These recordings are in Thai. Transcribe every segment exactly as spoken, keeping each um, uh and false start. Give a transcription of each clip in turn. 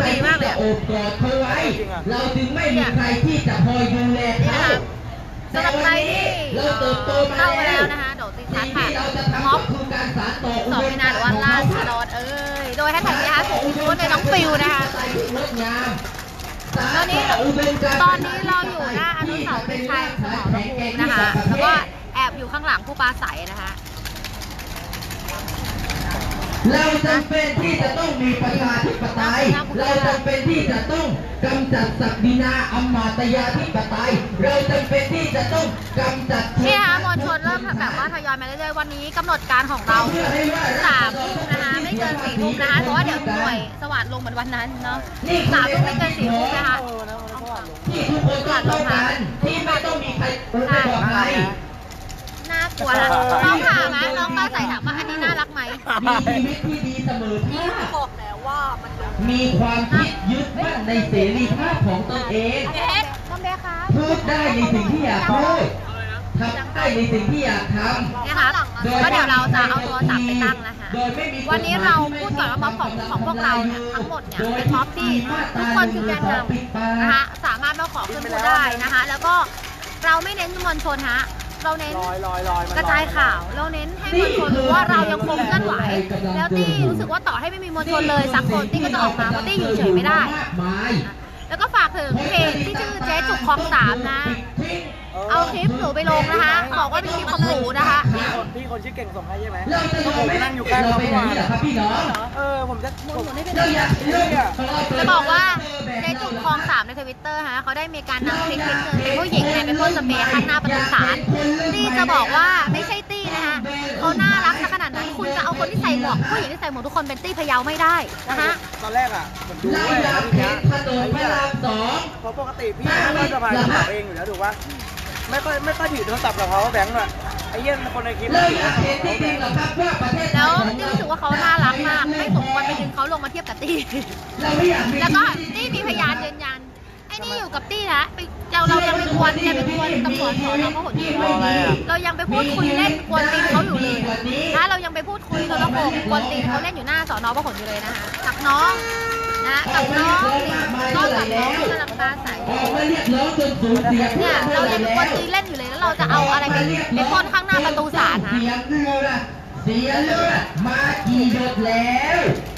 ดีมากเลยโอบกอดเขาไว้เราจึงไม่มีใครที่จะคอยดูแลเขาสำหรับใครที่เข้ามาแล้วนะคะโดดติดทักค่ะม็อบสองมีนาหรือว่าราชดรเอ้ยโดยแฮชแท็กนี้นะคะถูกชูในน้องฟิวนะคะตอนนี้ตอนนี้เราอยู่หน้าอนุสาวรีย์ชัยสมรภูมินะคะแล้วก็แอบอยู่ข้างหลังผู้ปราศัยนะคะเราจำเป็นที่จะต้องมีประชาธิปไตยเราจำเป็นที่จะต้องกำจัดศักดินาอมาตยาธิปไตยเราจำเป็นที่จะต้องกำจัดนี่ค่ะมวลชนเริ่มแบบว่าทยอยมาเรื่อยๆวันนี้กำหนดการของเราสามทุ่มนะคะไม่เกินสี่ทุ่มนะคะเพราะว่าเดี๋ยวหน่วยสวัสดิ์ลงเหมือนวันนั้นเนาะสามทุ่มไม่เกินสี่ทุ่มนะคะที่ทุกคนต้องการที่ไม่ต้องมีใครรู้บอกใครน่ากลัวนะน้องถามไหมน้องป้าใส่ถามว่าอันนี้น่ารักไหมมีชีวิตที่ดีเสมอภาคบอกแล้วว่ามันมีความคิดยึดมั่นในเสรีภาพของตนเองพูดได้ในสิ่งที่อยากพูดทำได้ในสิ่งที่อยากทำนะคะก็เดี๋ยวเราจะเอาโทรศัพท์ไปตั้งนะคะวันนี้เราพูดก่อนว่าม็อบของของพวกเราเนี่ยทั้งหมดเนี่ยเป็นม็อบที่ทุกคนคือแกนนำนะคะสามารถมาขอขึ้นพูดได้นะคะแล้วก็เราไม่เน้นมวลชนฮะเราเน้นกระจายข่าวเราเน้นให้มวลชนรู้ว่าเรายังคงเคลื่อนไหวแล้วตี้รู้สึกว่าต่อให้ไม่มีมวลชนเลยสักคนตี้ก็จะออกมาเพราะตี้อยู่เฉยไม่ได้แล้วก็ฝากถึงเพจที่ชื่อเจ๊จุกคลองสามนะเอาคลิปหนูไปลงนะคะบอกว่าเป็นคลิปของหนูนะคะพี่คนพี่คนชื่อเก่งส่งให้ใช่ไหมผมนั่งอยู่ใกล้เขาเมื่อวานเออผมจะผมจะบอกว่าเจ๊จุกคลองสามในทวิตเตอร์ฮะเขาได้มีการนำคลิปคลิปหนึ่งเป็นผู้หญิงเนี่ยเป็นพ่นสเปรย์ข้างหน้าประตูศาลตี้จะบอกว่าไม่ใช่ตี้นะคะเขาน่ารักซะขนาดนั้นคุณจะเอาคนที่ใส่หมวกผู้หญิงที่ใส่หมวกทุกคนเป็นตี้พะเยาไม่ได้นะคะตอนแรกอ่ะผมดูด้วยนะพี่นะเพราะปกติพี่ก็จะมาทำเองอยู่แล้วถูกป่ะไม่ค่อยไม่ค่อยถือโทรศัพท์หรอกเขาแบงค์อ่ะไอ้เยี่ยมคนในคลิปแล้วตี้รู้สึกว่าเขาน่ารักมากไม่สมควรไปดึงเขาลงมาเทียบกับตี้แล้วก็ตี้มีพยานยืนยันไอ้นี่อยู่กับตี้นะไปเราเรายังไปกวนยังไปกวนตำรวจสอนเราก็หดหู่เรายังไปพูดคุยเล่นกวนตีนเขาอยู่เลยนะเรายังไปพูดคุยโทรโขงกวนตีนเขาเล่นอยู่หน้าสอนอพหลอยู่เลยนะคะกับน้องนะกับน้องน้องกับน้องที่กำลังตาใสเนี่ยเรายังไปกวนตีนเล่นอยู่เลยแล้วเราจะเอาอะไรไปไปพ่นข้างหน้าประตูศาลฮะเสียเลือดมากี่หยดแล้ว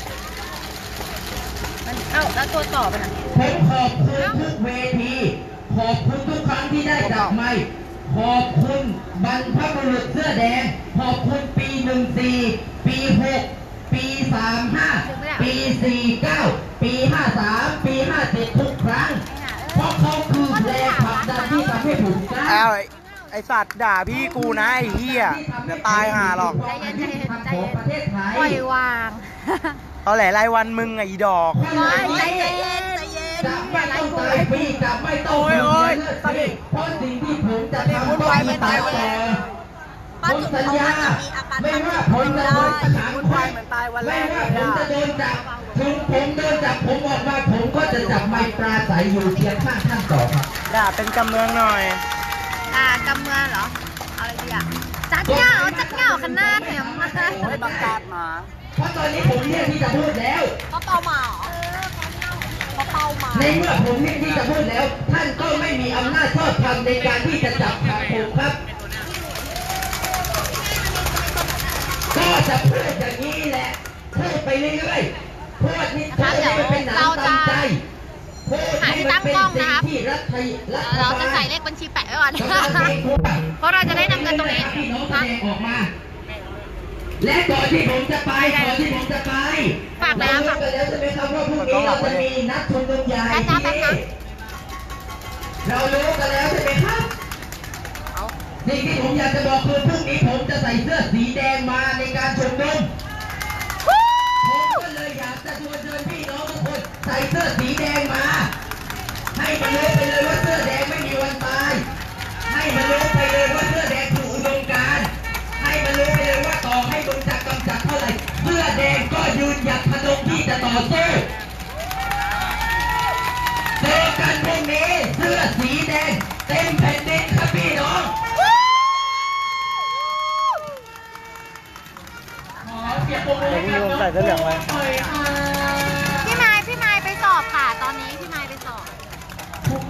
มันเอ้าแล้วตัวต่อไปไหนผมขอบคุณทุกเวทีขอบคุณทุกครั้งที่ได้จับไมค์ขอบคุณบรรพบุรุษเสื้อแดงขอบคุณปีหนึ่งสี่ปีหกปีสามห้าปีสี่เก้าปีห้าสามปีห้าเจ็ดทุกครั้งเพราะเขาคือแรงผลักดันที่ทำให้ผมกล้าไอสัตว์ด่าพี่กูนะไอ้เหี้ยจะตายห่าหรอกใจเย็นใจเย็นใจเย็นปล่อยวางเอาแหละรายวันมึงไอ้ดอกใจเย็นใจเย็นไม่ต้องตายพี่กลับไม่ต้องโอ้ยโอ้ยเพราะสิ่งที่ผมจะทำต้องไม่ตายแต่ผมสัญญาไม่ว่าผมจะโดนขังคุกไม่ว่าผมจะโดนจับถึงผมโดนจับผมออกมาผมก็จะจับไม้ปราศัยอยู่เคียงข้างท่านต่อครับด่าเป็นกำเมืองหน่อยอ่ากำเมืองเหรออะไรดีอ่ะจัดเงาจัดเงาขนาดแถมมาบังกาดมาเพราะตอนนี้ผมเรียกที่จะพูดแล้วเขาเป่าหมาเขาเป่าหมาในเมื่อผมเรียกที่จะพูดแล้วท่านก็ไม่มีอำนาจชอบธรรมในการที่จะจับขังผมครับก็จะพูดอย่างนี้แหละพูดไปเรื่อยๆพูดนี่พูดให้มันเป็นหนังตามใจหาที่ตั้งกล้องนะครับเราจะใส่เลขบัญชีแปะไว้ก่อนเพราะเราจะได้นำเงินตรงนี้นะและก่อนที่ผมจะไปก่อนที่ผมจะไปฝากแล้วค่ะแล้วจะเป็นคำว่าพรุ่งนี้เราจะมีนัดชุมนุมใหญ่เรารู้กันแล้วใช่ไหมครับสิ่งที่ผมอยากจะบอกคือพรุ่งนี้ผมจะใส่เสื้อสีแดงมาในการชุมนุมผมก็เลยอยากจะชวนเชิญพี่น้องทุกคนใส่เสื้อสีแดงมาให้มันรู้ไปเลยว่าเสื้อแดงไม่มีวันตายให้มันรู้ไปเลยว่าเสื้อแดงคืออุดมการณ์ให้มันรู้ไปเลยว่าต่อให้มึงจะกำจัดเท่าไหร่เสื้อแดงก็ยืนหยัดพนมที่จะต่อสู้เจอกันพรุ่งนี้เสื้อสีแดงเต็มแผ่นดินครับพี่น้องเดี๋ยวพี่ลงใส่เสื้อเหลืองไว้พี่ไม้พี่ไม้ไปสอบ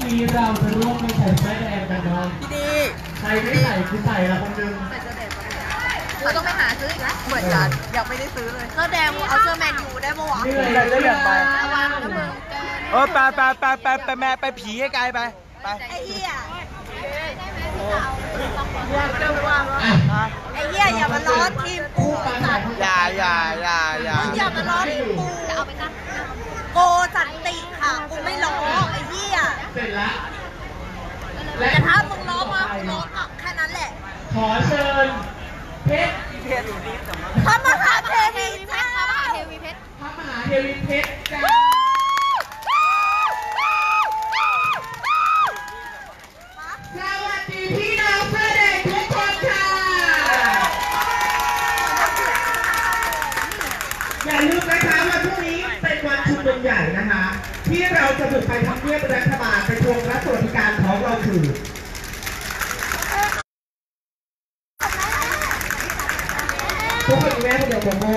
นี้เราจะร่วมกันใส่เสื้อแดงกันเนาะพี่ดีใครไม่ใส่คือใส่ละคนนึงเราต้องไปหาซื้ออีกแล้วเหมือนกันอยากไม่ได้ซื้อเลยเสื้อแดงเอาเสื้อแมนยูได้ปะวะเหนื่อยเลยเหลือไประวังนะมึงเออไปไปไปไปไปแม่ไปผีให้ไกลไปไปไอ้เหี้ยอ่ะไอ้เหี้ยอย่ามาล้อทีมกูสัตว์อย่าอย่าอย่าอย่ามึงอย่ามาล้อทีมกูจะเอาไปตั้งโกสันติค่ะกูไม่ล้อไอ้เหี้ยเสร็จละแต่ถ้ามึงล้อมากูล้ออ่ะแค่นั้นแหละขอเชิญเพชรเพจอยู่นี่แต่ว่าพระมหาเทวีเพชรพระมหาเทวีเพชรพระมหาเทวีเพชรกันสวัสดีพี่น้องเสื้อแดงทุกคนค่ะ อย่าลืมนะคะวันพรุ่งนี้เป็นวันชุมนุมใหญ่นะคะ ที่เราจะบุกไปทำเนียบรัฐบาลไปทวงรัฐสวัสดิการของเราคืนทุกคนแม่คนเดียวโมโม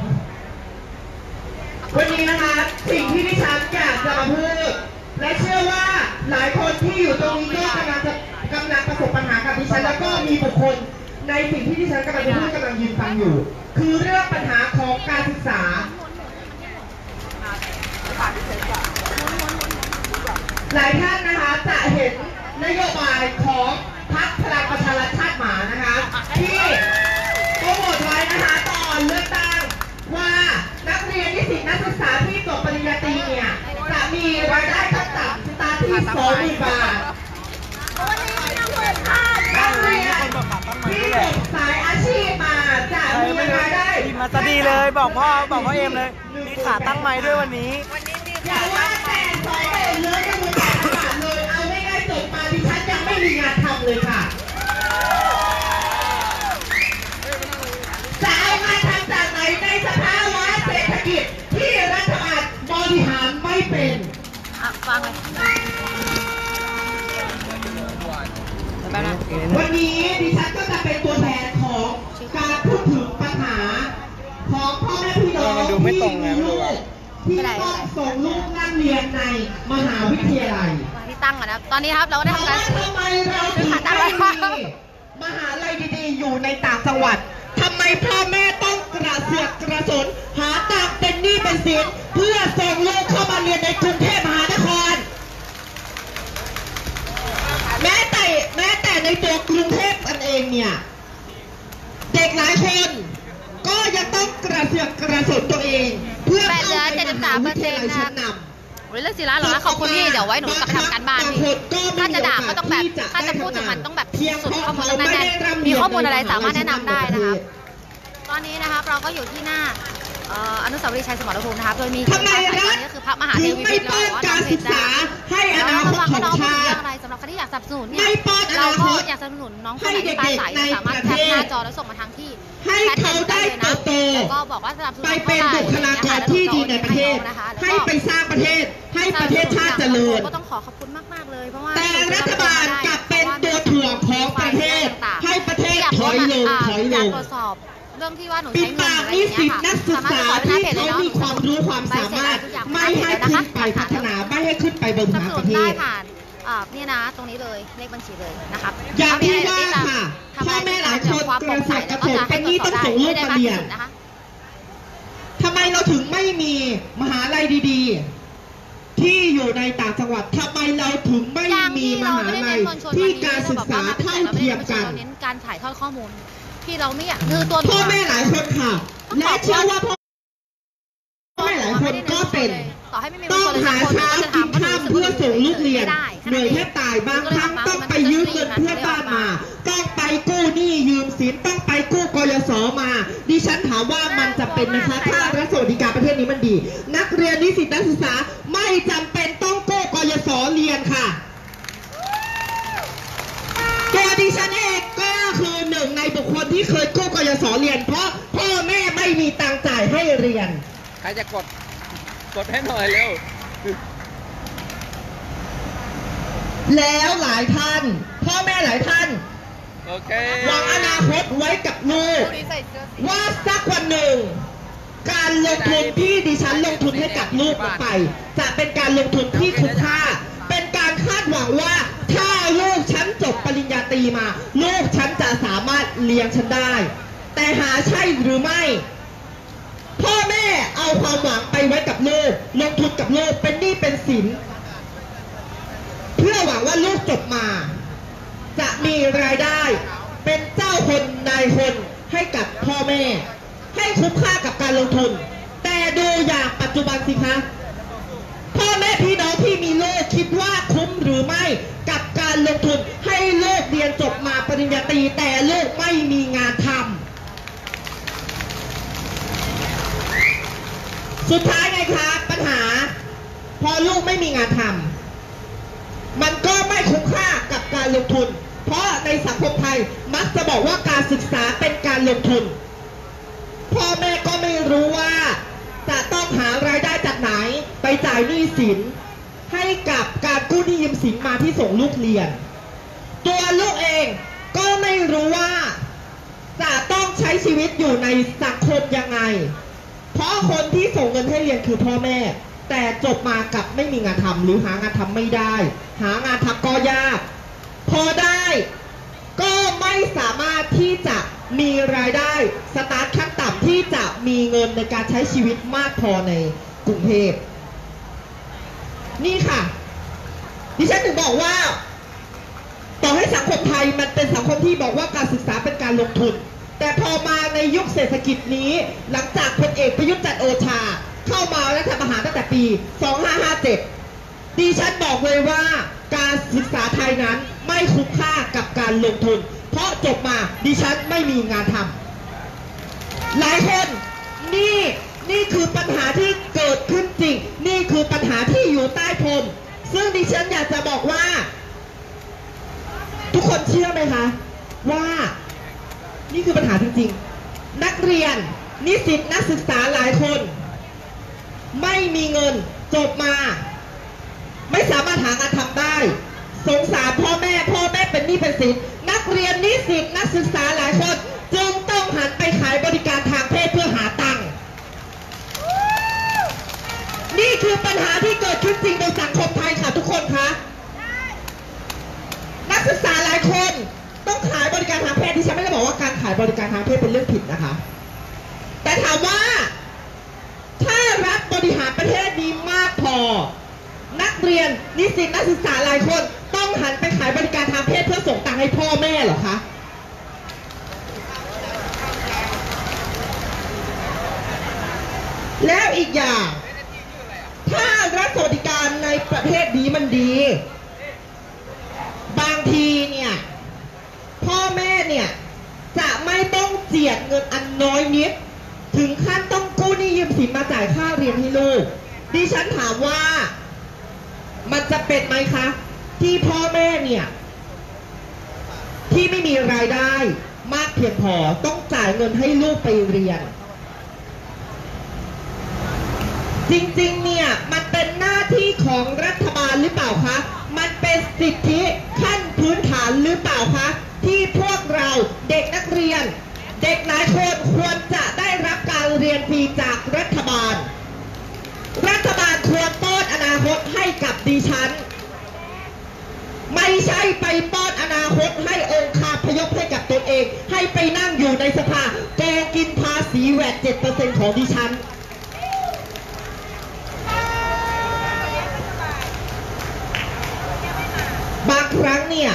วันนี้นะคะสิ่งที่ดิฉันอยากจะมาพูดและเชื่อว่าหลายคนที่อยู่ตรงนี้ก็กำลังจะกำลังประสบปัญหากับดิฉันแล้วก็มีบุคคลในสิ่งที่ดิฉันกำลังจะพูดกำลังยืนฟังอยู่ คือเรื่องปัญหาของการศึกษาหลายท่านนะคะจะเห็นนโยบายของพรรคพลังประชารัฐชาติหมานะคะที่โปรโมทไว้นะคะตอนเลือกตั้งว่านักเรียนนิสิตนักศึกษาที่จบปริญญาตรีเนี่ยจะมีรายได้ขั้นต่ำสตาร์ทที่สองหมื่นบาทนักเรียนที่จบสายอาชีพมาจะมีรายได้มาซะดีเลยบอกพ่อบอกพ่อเอ็มเลยมีขาตั้งไม้ด้วยวันนี้อย่าว่าแต่สองหมื่นเลยยังมือแจกบาทเลยเอาไม่ง่ายจบมาดิฉันยังไม่มีงานทำเลยค่ะจะเอางานทำจากไหนในสภาวะเศรษฐกิจที่รัฐบาลบริหารไม่เป็นอ่ะฟังเลยวันนี้ดิฉันก็จะเป็นตัวแทนของการพูดถึงปัญหาของพ่อแม่พี่น้องที่มีลูกที่ต้องส่งลูกนั่งเรียนในมหาวิทยาลัยมาที่ตั้งก่อนนะครับตอนนี้นะครับเราก็ได้ทำการซื้อทำไมเราถึงไม่มีมหาลัยดีๆอยู่ในต่างจังหวัดทำไมพ่อแม่ต้องกระเสือกกระสนหาตังค์เป็นหนี้เป็นสินเพื่อส่งลูกเข้ามาเรียนในกรุงเทพมหานครแม้แต่แม้แต่ในตัวกรุงเทพอันเองเนี่ยเด็กหลายคนก็ยังต้องกระเสือกกระสนตัวเองเพื่อเข้าไปมหาวิทยาลัยชั้นนำโอ้ยเรื่องศิลาเหรอขอบคุณพี่เดี๋ยวไว้หนูกลับไปทำการบ้านพี่ถ้าจะด่าก็ต้องแบบถ้าจะพูดถึงมันต้องแบบสุดข้อมูลต้องแน่นมีข้อมูลอะไรสามารถแนะนำได้นะครับตอนนี้นะครับเราก็อยู่ที่หน้าอนุสาวรีย์ชัยสมรภูมินะครับโดยมีทำไมรัฐนี่คือพระมหาเทถึงวีไม่เพชรป้อนการศึกษาให้อนาคตของชาติอะไรสำหรับใครที่อยากสนับสนุนเนี่ยไม่ป้อนอเรานาก็คตอยากสนับสนุนน้องคนไหนที่ปลายสายสามารถแคปหน้าจอแล้วส่งมาทางที่ให้เขาได้เติบโตแล้วก็บอกว่าสนับสนุนไปเป็นบุคลากรที่ดีในประเทศ ให้ไปสร้างประเทศให้ประเทศชาติเจริญก็ต้องขอขอบคุณมากๆเลยเพราะว่าแต่รัฐบาลกลับเป็นตัวถ่วงของประเทศให้ประเทศถอยลงถอยลงตรวจสอบเรื่องที่ว่าหนูปิใช้ดเงินปากอะไรอนิย่างสิเงี้ตยค่ะนักศึกสามารถษาติดต่อได้ที่หน้าเพจเลยเขาเนาะมีความรู้ความสามารถไม่ให้ขึ้นไปพัฒนาไม่ให้ขึ้นไปบริสนับหารสนุปนระเทได้ศผ่านอ่าเนี่ยนะตรงนี้เลยเลขบัญชีเลยนะครับอย่างที่ว่าค่ะพ่อแม่หลายคนกระเสือกกระสนเป็นหนี้ต้องส่งลูกมาเรียนทำไมเราถึงไม่มีมหาลัยดีๆที่อยู่ในต่างจังหวัดทำไมเราถึงไม่มีมหาลัยที่การศึกษาเท่าเทียมกันเราเน้นการถ่ายทอดข้อมูลที่เราไม่อยากคือตัวพ่อแม่หลายคนค่ะและเชื่อว่าพ่อแม่หลายคนก็เป็นต้องหาเช้ากินข้าวเพื่อส่งลูกเรียนเหนื่อยแทบตายบางครั้งต้องไปยืมเงินเพื่อนบ้านมาต้องไปกู้หนี้ยืมสินต้องไปกู้กยศมาดิฉันถามว่ามันจะเป็นนะคะถ้ารัฐสวัสดิการประเทศนี้มันดี นักเรียนนิสิตนักศึกษาไม่จำเป็นต้องกู้กยศเรียนค่ะตัวดิฉันเองก็คือหนึ่งในบุคคลที่เคยกู้กยศเรียนเพราะพ่อแม่ไม่มีตังค์จ่ายให้เรียนใครจะกดกดให้หน่อยเร็วแล้วหลายท่านพ่อแม่หลายท่านโอเควางอนาคตไว้กับลูกว่าสักวันหนึ่งการลงทุนที่ดิฉันลงทุนให้กับลูกลงไปจะเป็นการลงทุนที่คุ้มค่าเป็นการคาดดหวังว่าถ้าลูกฉันจบปริญญาตรีมาลูกฉันจะสามารถเลี้ยงฉันได้แต่หาใช่หรือไม่พ่อแม่เอาความหวังไปไว้กับลูกลงทุนกับลูกเป็นหนี้เป็นสินเพื่อหวังว่าลูกจบมาจะมีรายได้เป็นเจ้าคนนายคนให้กับพ่อแม่ให้คุ้มค่ากับการลงทุนแต่ดูอย่างปัจจุบันสิคะพ่อแม่พี่น้องที่มีลูกคิดว่าคุ้มหรือไม่กับการลงทุนให้ลูกเรียนจบมาปริญญาตรีแต่ลูกไม่มีงานทำสุดท้ายไงคะปัญหาพอลูกไม่มีงานทำมันก็ไม่คุ้มค่ากับการลงทุนเพราะในสังคมไทยมักจะบอกว่าการศึกษาเป็นการลงทุนพ่อแม่ก็ไม่รู้ว่าจะต้องหารายได้จากไหนไปจ่ายหนี้สินให้กับการกู้หนี้ยืมสินมาที่ส่งลูกเรียนตัวลูกเองก็ไม่รู้ว่าจะต้องใช้ชีวิตอยู่ในสังคมยังไงเพราะคนที่ส่งเงินให้เรียนคือพ่อแม่แต่จบมากับไม่มีงานทำหรือหางานทำไม่ได้หางานทำก็ยากพอได้ก็ไม่สามารถที่จะมีรายได้สตาร์ทขั้นต่ำที่จะมีเงินในการใช้ชีวิตมากพอในกรุงเทพนี่ค่ะดิฉันถึงบอกว่าต่อให้สังคมไทยมันเป็นสังคมที่บอกว่าการศึกษาเป็นการลงทุนแต่พอมาในยุคเศรษฐกิจนี้หลังจากพลเอกประยุทธ์จันทร์โอชาเข้ามารัฐประหารตั้งแต่ปีสองห้าห้าเจ็ดดิฉันบอกเลยว่าการศึกษาไทยนั้นไม่คุ้มค่ากับการลงทุนเพราะจบมาดิฉันไม่มีงานทำหลายคนนี่นี่คือปัญหาที่เกิดขึ้นจริงนี่คือปัญหาที่อยู่ใต้พรมซึ่งดิฉันอยากจะบอกว่าทุกคนเชื่อไหมคะว่านี่คือปัญหาจริงๆนักเรียนนิสิตนักศึกษาหลายคนไม่มีเงินจบมาไม่สามารถหางานทำได้สงสารพ่อแม่พ่อแม่เป็นหนี้เป็นสินนักเรียนนิสิตนักศึกษาหลายคนจึงต้องหันไปขายบริการทางเพศเพื่อหาตังค์นี่คือปัญหาที่เกิดขึ้นจริงในสังคมไทยค่ะทุกคนคะนักศึกษาหลายคนต้องขายบริการทางเพศที่ฉันไม่ได้บอกว่าการขายบริการทางเพศเป็นเรื่องผิดนะคะแต่ถามว่าถ้ารัฐบริหารประเทศนี้มากพอนักเรียนนิสิตนักศึกษาหลายคนต้องหันไปขายบริการทางเพศเพื่อส่งตังค์ให้พ่อแม่เหรอคะแล้วอีกอย่างถ้ารัฐสวัสดิการในประเทศนี้มันดีบางทีเนี่ยพ่อแม่เนี่ยจะไม่ต้องเจียดเงินอันน้อยนิดถึงขั้นต้องกู้หนี้ยืมสินมาจ่ายค่าเรียนให้ลูกดิฉันถามว่ามันจะเป็นไหมคะที่พ่อแม่เนี่ยที่ไม่มีรายได้มากเพียงพอต้องจ่ายเงินให้ลูกไปเรียนจริงๆเนี่ยมันเป็นหน้าที่ของรัฐบาลหรือเปล่าคะมันเป็นสิทธิขั้นพื้นฐานหรือเปล่าคะที่พวกเราเด็กนักเรียนเด็กหลายคนควรจะได้รับการเรียนฟรีจากรัฐบาลรัฐบาลควรป้อนอนาคตให้กับดิฉันไม่ใช่ไปป้อนอนาคตให้องค์คาพยพให้กับตนเองให้ไปนั่งอยู่ในสภาแกกินภาษีแวด เจ็ดเปอร์เซ็นต์ ของดิฉันบางครั้งเนี่ย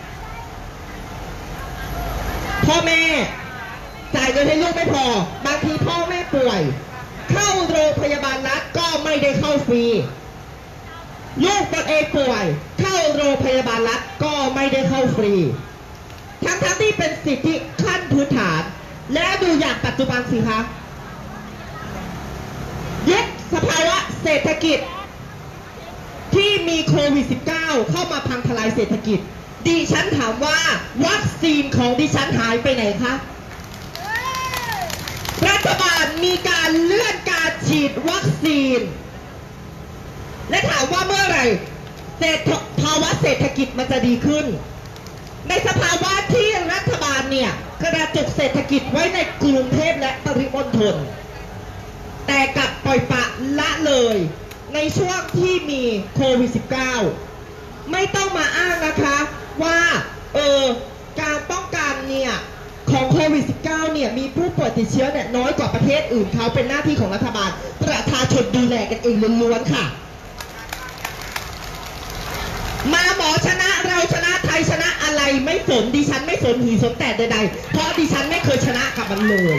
พ่อแม่จ่ายเงินให้ลูกไม่พอบางทีพ่อแม่ป่วยเข้าโรงพยาบาลรัฐก็ไม่ได้เข้าฟรีลูกตนเองป่วยเข้าโรงพยาบาลรัฐก็ไม่ได้เข้าฟรีทั้งทั้งที่เป็นสิทธิขั้นพื้นฐานและดูอย่างปัจจุบันสิคะยุคสภาวะเศรษฐกิจที่มีโควิด สิบเก้า เข้ามาพังทลายเศรษฐกิจดิฉันถามว่าวัคซีนของดิฉันหายไปไหนคะรัฐบาลมีการเลื่อนการฉีดวัคซีนและถามว่าเมื่อไหร่เศรษฐภาวะเศรษฐกิจมันจะดีขึ้นในสภาวะที่รัฐบาลเนี่ยกระจุกเศรษฐกิจไว้ในกรุงเทพและปริมณฑลแต่กลับปล่อยปละละเลยในช่วงที่มีโควิด สิบเก้าไม่ต้องมาอ้างนะคะว่าเออการป้องกันเนี่ยของโควิด สิบเก้า เนี่ยมีผู้ป่วยติดเชื้อเนี่ยน้อยกว่าประเทศอื่นเขาเป็นหน้าที่ของรัฐบาลประชาชนดูแลกันเองล้วนๆค่ะมาหมอชนะเราชนะไทยชนะอะไรไม่สนดิฉันไม่สนหีสนแต่ใดๆเพราะดิฉันไม่เคยชนะกับมันเลย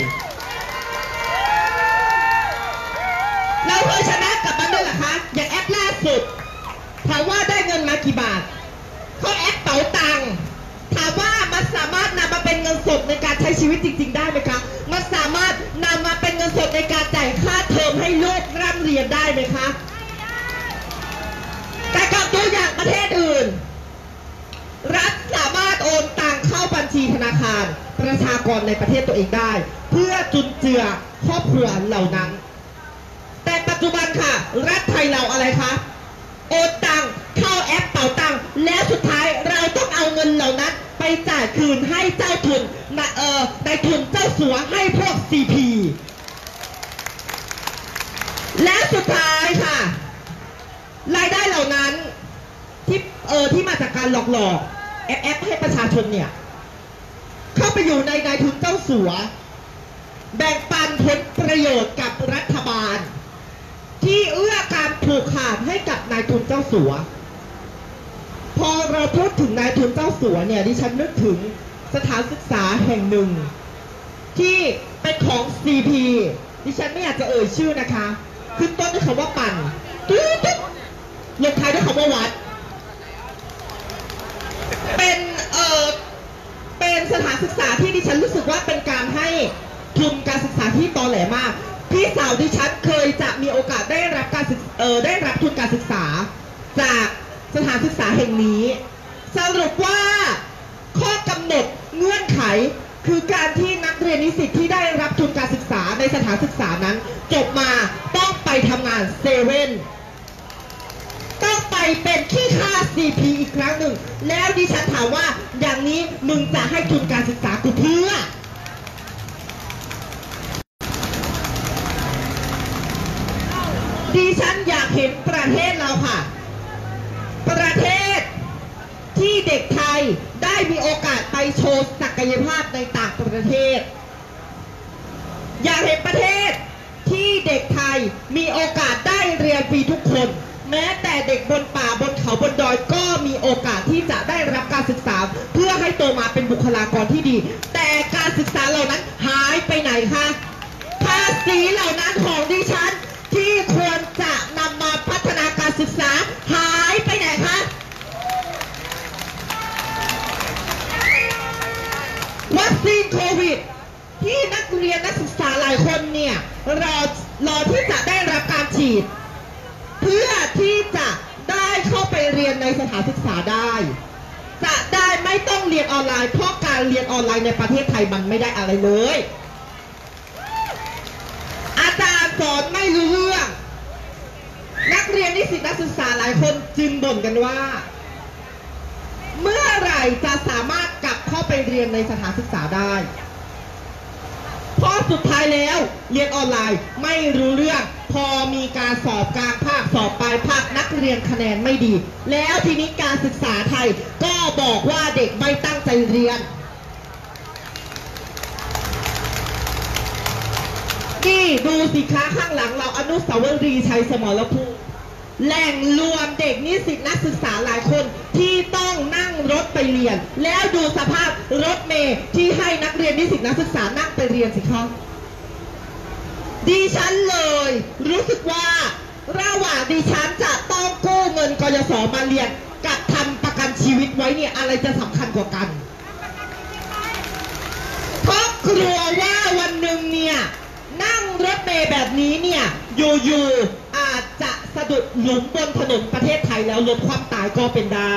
เราเคยชนะกับมันด้วยเหรอคะอย่างแอปล่าสุดถามว่าได้เงินมากี่บาทเขาแอปเป๋าตังค์ถามว่ามันสามารถนำมาเป็นเงินสดในการใช้ชีวิตจริงๆได้ไหมคะมันสามารถนำมาเป็นเงินสดในการจ่ายค่าเทอมให้ลูกร่ำเรียนได้ไหมคะแต่กับตัวอย่างประเทศอื่นรัฐสามารถโอนตังเข้าบัญชีธนาคารประชากรในประเทศตัวเองได้เพื่อจุนเจือครอบครัวเหล่านั้นแต่ปัจจุบันค่ะรัฐไทยเราอะไรคะโอนตังเข้าแอปเป๋าตังแล้วสุดท้ายเราต้องเอาเงินเหล่านั้นไปจ่ายคืนให้เจ้าทุนนะเออในทุนเจ้าสัวให้พวก ซี พี และสุดท้ายค่ะรายได้เหล่านั้นที่เออที่มาจากการหลอกหลอกแอปแอปให้ประชาชนเนี่ยเข้าไปอยู่ในนายทุนเจ้าสัวแบ่งปันผลประโยชน์กับรัฐบาลที่เอื้อการผูกขาดให้กับนายทุนเจ้าสัวพอเราพูดถึงนายทุนเจ้าสัวเนี่ยดิฉันนึกถึงสถานศึกษาแห่งหนึ่งที่เป็นของ ซี พี ดิฉันไม่อยากจะเอ่ยชื่อนะคะขึ้นต้นด้วยคำว่าปั่นตุ๊ดตุ๊ดลงท้ายด้วยคำว่าวัดเป็นเอ่อเป็นสถานศึกษาที่ดิฉันรู้สึกว่าเป็นการให้ทุนการศึกษาที่ตอแหลมากพี่สาวดิฉันเคยจะมีโอกาสได้รับการศึกเอ่อได้รับทุนการศึกษาจากสถานศึกษาแห่งนี้สรุปว่าข้อกำหนดเงื่อนไขคือการที่นักเรียนนิสิตที่ได้รับทุนการศึกษาในสถานศึกษานั้นจบมาต้องไปทำงานเซเว่นต้องไปเป็นขี้ข้า ซี พี อีกครั้งหนึ่งแล้วดิฉันถามว่าอย่างนี้มึงจะให้ทุนการศึกษากูเพื่อดิฉันอยากเห็นประเทศเราค่ะประเทศที่เด็กไทยได้มีโอกาสไปโชว์ศักยภาพในต่างประเทศอยากเห็นประเทศที่เด็กไทยมีโอกาสได้เรียนฟรีทุกคนแม้แต่เด็กบนป่าบนเขาบนดอยก็มีโอกาสที่จะได้รับการศึกษาเพื่อให้โตมาเป็นบุคลากรที่ดีแต่การศึกษาเหล่านั้นหายไปไหนคะภาษีเหล่านั้นของดิฉันที่ควรจะนำมาพัฒนาการศึกษาหายไปไหนคะวัคซีนโควิดที่นักเรียนนักศึกษาหลายคนเนี่ยรอรอที่จะได้รับการฉีดเพื่อที่จะได้เข้าไปเรียนในสถานศึกษาได้จะได้ไม่ต้องเรียนออนไลน์เพราะการเรียนออนไลน์ในประเทศไทยมันไม่ได้อะไรเลยอาจารย์สอนไม่รู้เรื่องนักเรียนนิสิตนักศึกษาหลายคนจึงบ่นกันว่าเมื่อไหร่จะสามารถกลับเข้าไปเรียนในสถานศึกษาได้เพราะสุดท้ายแล้วเรียนออนไลน์ไม่รู้เรื่องพอมีการสอบกลางภาคสอบปลายภาคนักเรียนคะแนนไม่ดีแล้วทีนี้การศึกษาไทยก็บอกว่าเด็กไม่ตั้งใจเรียนนี่ดูสิคะข้างหลังเราอนุสาวรีย์ชัยสมรภูมิแหล่งรวมเด็กนิสิตนักศึกษาหลายคนที่ต้องนั่งรถไปเรียนแล้วดูสภาพรถเมล์ที่ให้นักเรียนนิสิตนักศึกษานั่งไปเรียนสิคะดิฉันเลยรู้สึกว่าระหว่างดิฉันจะต้องกู้เงินกยศมาเรียนกับทำประกันชีวิตไว้เนี่ยอะไรจะสำคัญกว่ากันเพราะกลัวว่าวันหนึ่งเนี่ยนั่งรถเมล์แบบนี้เนี่ยอยู่ๆอาจจะสะดุดหลุมบนถนนประเทศไทยแล้วลดความตายก็เป็นได้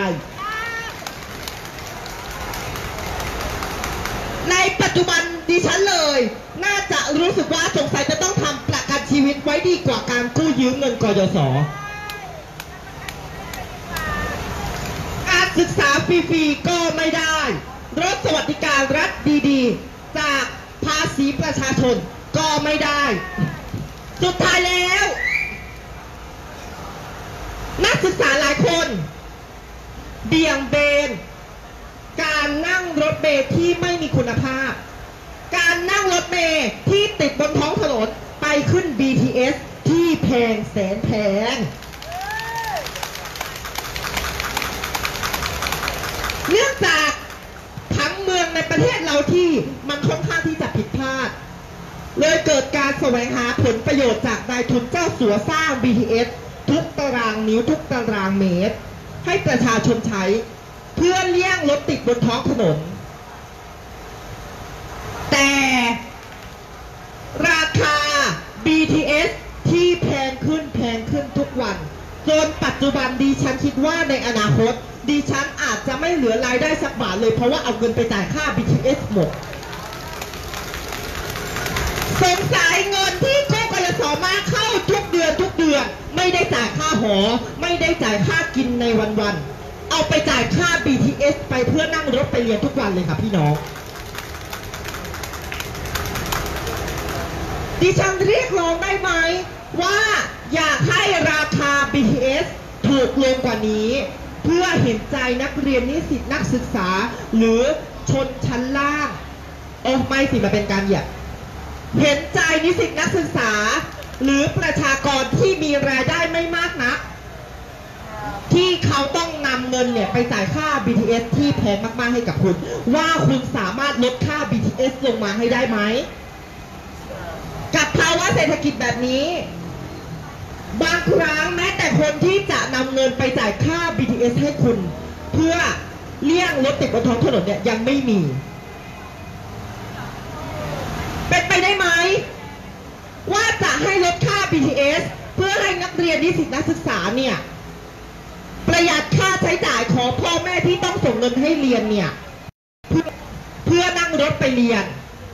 ในปัจจุบันดิฉันเลยน่าจะรู้สึกว่าสงสัยจะต้องทำประกันชีวิตไว้ดีกว่าการกู้ยืมเงินกยศการศึกษาฟรีๆก็ไม่ได้รถสวัสดิการรัฐดีๆจากภาษีประชาชนก็ไม่ได้สุดท้ายแล้วนักศึกษาหลายคนเบี่ยงเบนการนั่งรถเมล์ที่ไม่มีคุณภาพการนั่งรถเมล์ที่ติดบนท้องถนนไปขึ้น บี ที เอส ที่แพงแสนแพงเนื่องจากทั้งเมืองในประเทศเราที่มันค่อนข้างที่จะผิดพลาดเลยเกิดการแสวงหาผลประโยชน์จากนายทุนเจ้าสัวสร้าง บี ที เอส ทุกตารางนิ้วทุกตารางเมตรให้ประชาชนใช้เพื่อเลี่ยงรถติดบนท้องถนนแต่ราคา บี ที เอส ที่แพงขึ้นแพงขึ้นทุกวันจนปัจจุบันดิฉันคิดว่าในอนาคตดิฉันอาจจะไม่เหลือรายได้สักบาทเลยเพราะว่าเอาเงินไปจ่ายค่า บี ที เอส หมดสงสัยเงินที่กกยศมาเข้าทุกเดือนทุกเดือนไม่ได้จ่ายค่าหอไม่ได้จ่ายค่ากินในวันๆเอาไปจ่ายค่า บี ที เอส ไปเพื่อนั่งรถไปเรียนทุกวันเลยค่ะพี่น้องดิฉันเรียกร้องได้ไหมว่าอยากให้ราคา บี ที เอส ถูกลงกว่านี้เพื่อเห็นใจนักเรียนนิสิตนักศึกษาหรือชนชั้นล่างโอ้ไม่สิมาเป็นการเหยียดเห็นใจนิสิตนักศึกษาหรือประชากรที่มีรายได้ไม่มากนักที่เขาต้องนำเงินเนี่ยไปจ่ายค่า บี ที เอส ที่แพงมากๆให้กับคุณว่าคุณสามารถลดค่า บี ที เอส ลงมาให้ได้ไหมกับภาวะเศรษฐกิจแบบนี้บางครั้งแม้แต่คนที่จะนำเงินไปจ่ายค่า บี ที เอส ให้คุณเพื่อเลี่ยงรถติดบนท้องถนนเนี่ยยังไม่มีเป็นไปได้ไหมว่าจะให้ลดค่า บี ที เอส เพื่อให้นักเรียนนิสิตนักศึกษาเนี่ยประหยัดค่าใช้จ่ายของพ่อแม่ที่ต้องส่งเงินให้เรียนเนี่ยเพื่อเพื่อนั่งรถไปเรียน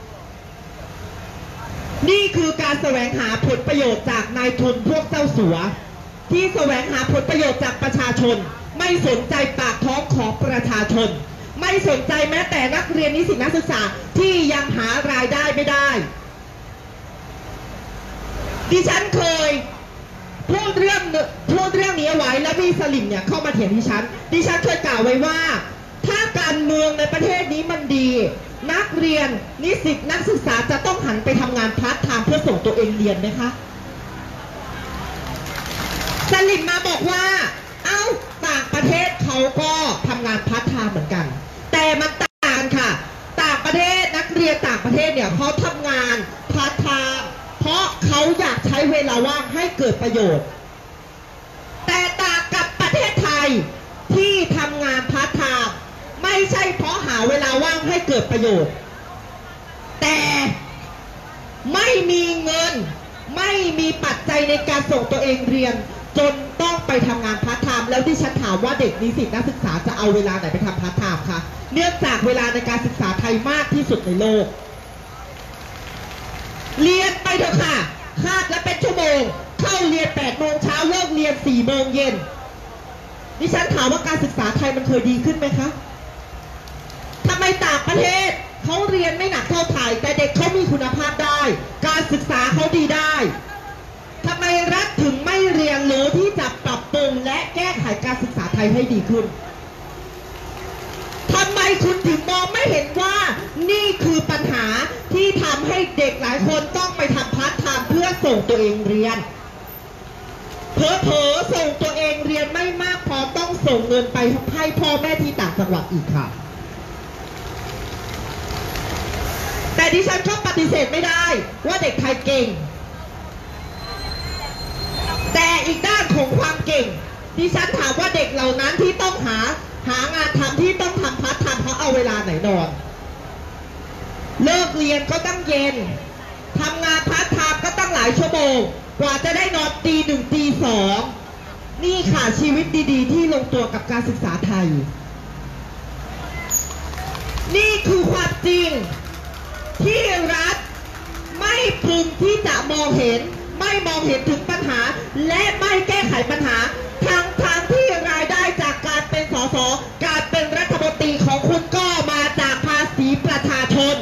นี่คือการแสวงหาผลประโยชน์จากนายทุนพวกเจ้าสัวที่แสวงหาผลประโยชน์จากประชาชนไม่สนใจปากท้องของประชาชนไม่สนใจแม้แต่นักเรียนนิสิตนักศึกษาที่ยังหารายได้ไม่ได้ดิฉันเคยพูดเรื่องพูดเรื่องนี้เอาไว้แล้วมีสลิมเนี่ยเข้ามาเถียงดิฉันดิฉันเคยกล่าวไว้ว่าถ้าการเมืองในประเทศนี้มันดีนักเรียนนิสิตนักศึกษาจะต้องหันไปทำงานพาร์ทไทม์เพื่อส่งตัวเองเรียนไหมคะสลิมมาบอกว่าเอ้าต่างประเทศเขาก็ทำงานพาร์ทไทม์เหมือนกันแต่มันต่างค่ะต่างประเทศนักเรียนต่างประเทศเนี่ยเขาทำงานพาร์ทไทม์เพราะเขาอยากใช้เวลาว่างให้เกิดประโยชน์แต่ต่างกับประเทศไทยที่ทำงานพาร์ทไทม์ไม่ใช่เพราะหาเวลาว่างให้เกิดประโยชน์แต่ไม่มีเงินไม่มีปัจจัยในการส่งตัวเองเรียนจนต้องไปทำงานพาร์ทไทม์แล้วที่ฉันถามว่าเด็กนิสิตนักศึกษาจะเอาเวลาไหนไปทำพาร์ทไทม์คะเนื่องจากเวลาในการศึกษาไทยมากที่สุดในโลกเรียนไปเถอะค่ะคาบละเป็นชั่วโมงเข้าเรียนแปดโมงเช้าเลิกเรียนสี่โมงเย็นดิฉันถามว่าการศึกษาไทยมันเคยดีขึ้นไหมคะทำไมต่างประเทศเขาเรียนไม่หนักเท่าไทยแต่เด็กเขามีคุณภาพได้การศึกษาเขาดีได้ทำไมรัฐถึงไม่เรียนรู้ที่จะปรับปรุงและแก้ไขการศึกษาไทยให้ดีขึ้นทำไมคุณถึงมองไม่เห็นว่านี่คือปัญหาที่ทำให้เด็กหลายคนต้องไปทำพาร์ทไทม์เพื่อส่งตัวเองเรียนเผลอๆส่งตัวเองเรียนไม่มากพอต้องส่งเงินไปให้พ่อแม่ที่ต่างจังหวัดอีกค่ะแต่ดิฉันก็ปฏิเสธไม่ได้ว่าเด็กไทยเก่งแต่อีกด้านของความเก่งดิฉันถามว่าเด็กเหล่านั้นที่ต้องหาหางานทำที่ต้องทำพาร์ทไทม์เขาเอาเวลาไหนนอนเลิกเรียนก็ตั้งเย็นทำงานพาร์ทไทม์ก็ตั้งหลายชั่วโมงกว่าจะได้นอนตีหนึ่งตีสองนี่ค่ะชีวิตดีๆที่ลงตัวกับการศึกษาไทยนี่คือความจริงที่รัฐไม่พึงที่จะมองเห็นไม่มองเห็นถึงปัญหาและไม่แก้ไขปัญหาทางทางที่รายได้จากการเป็นสสการเป็นรัฐมนตรีของคุณก็มาจากภาษีประชาชน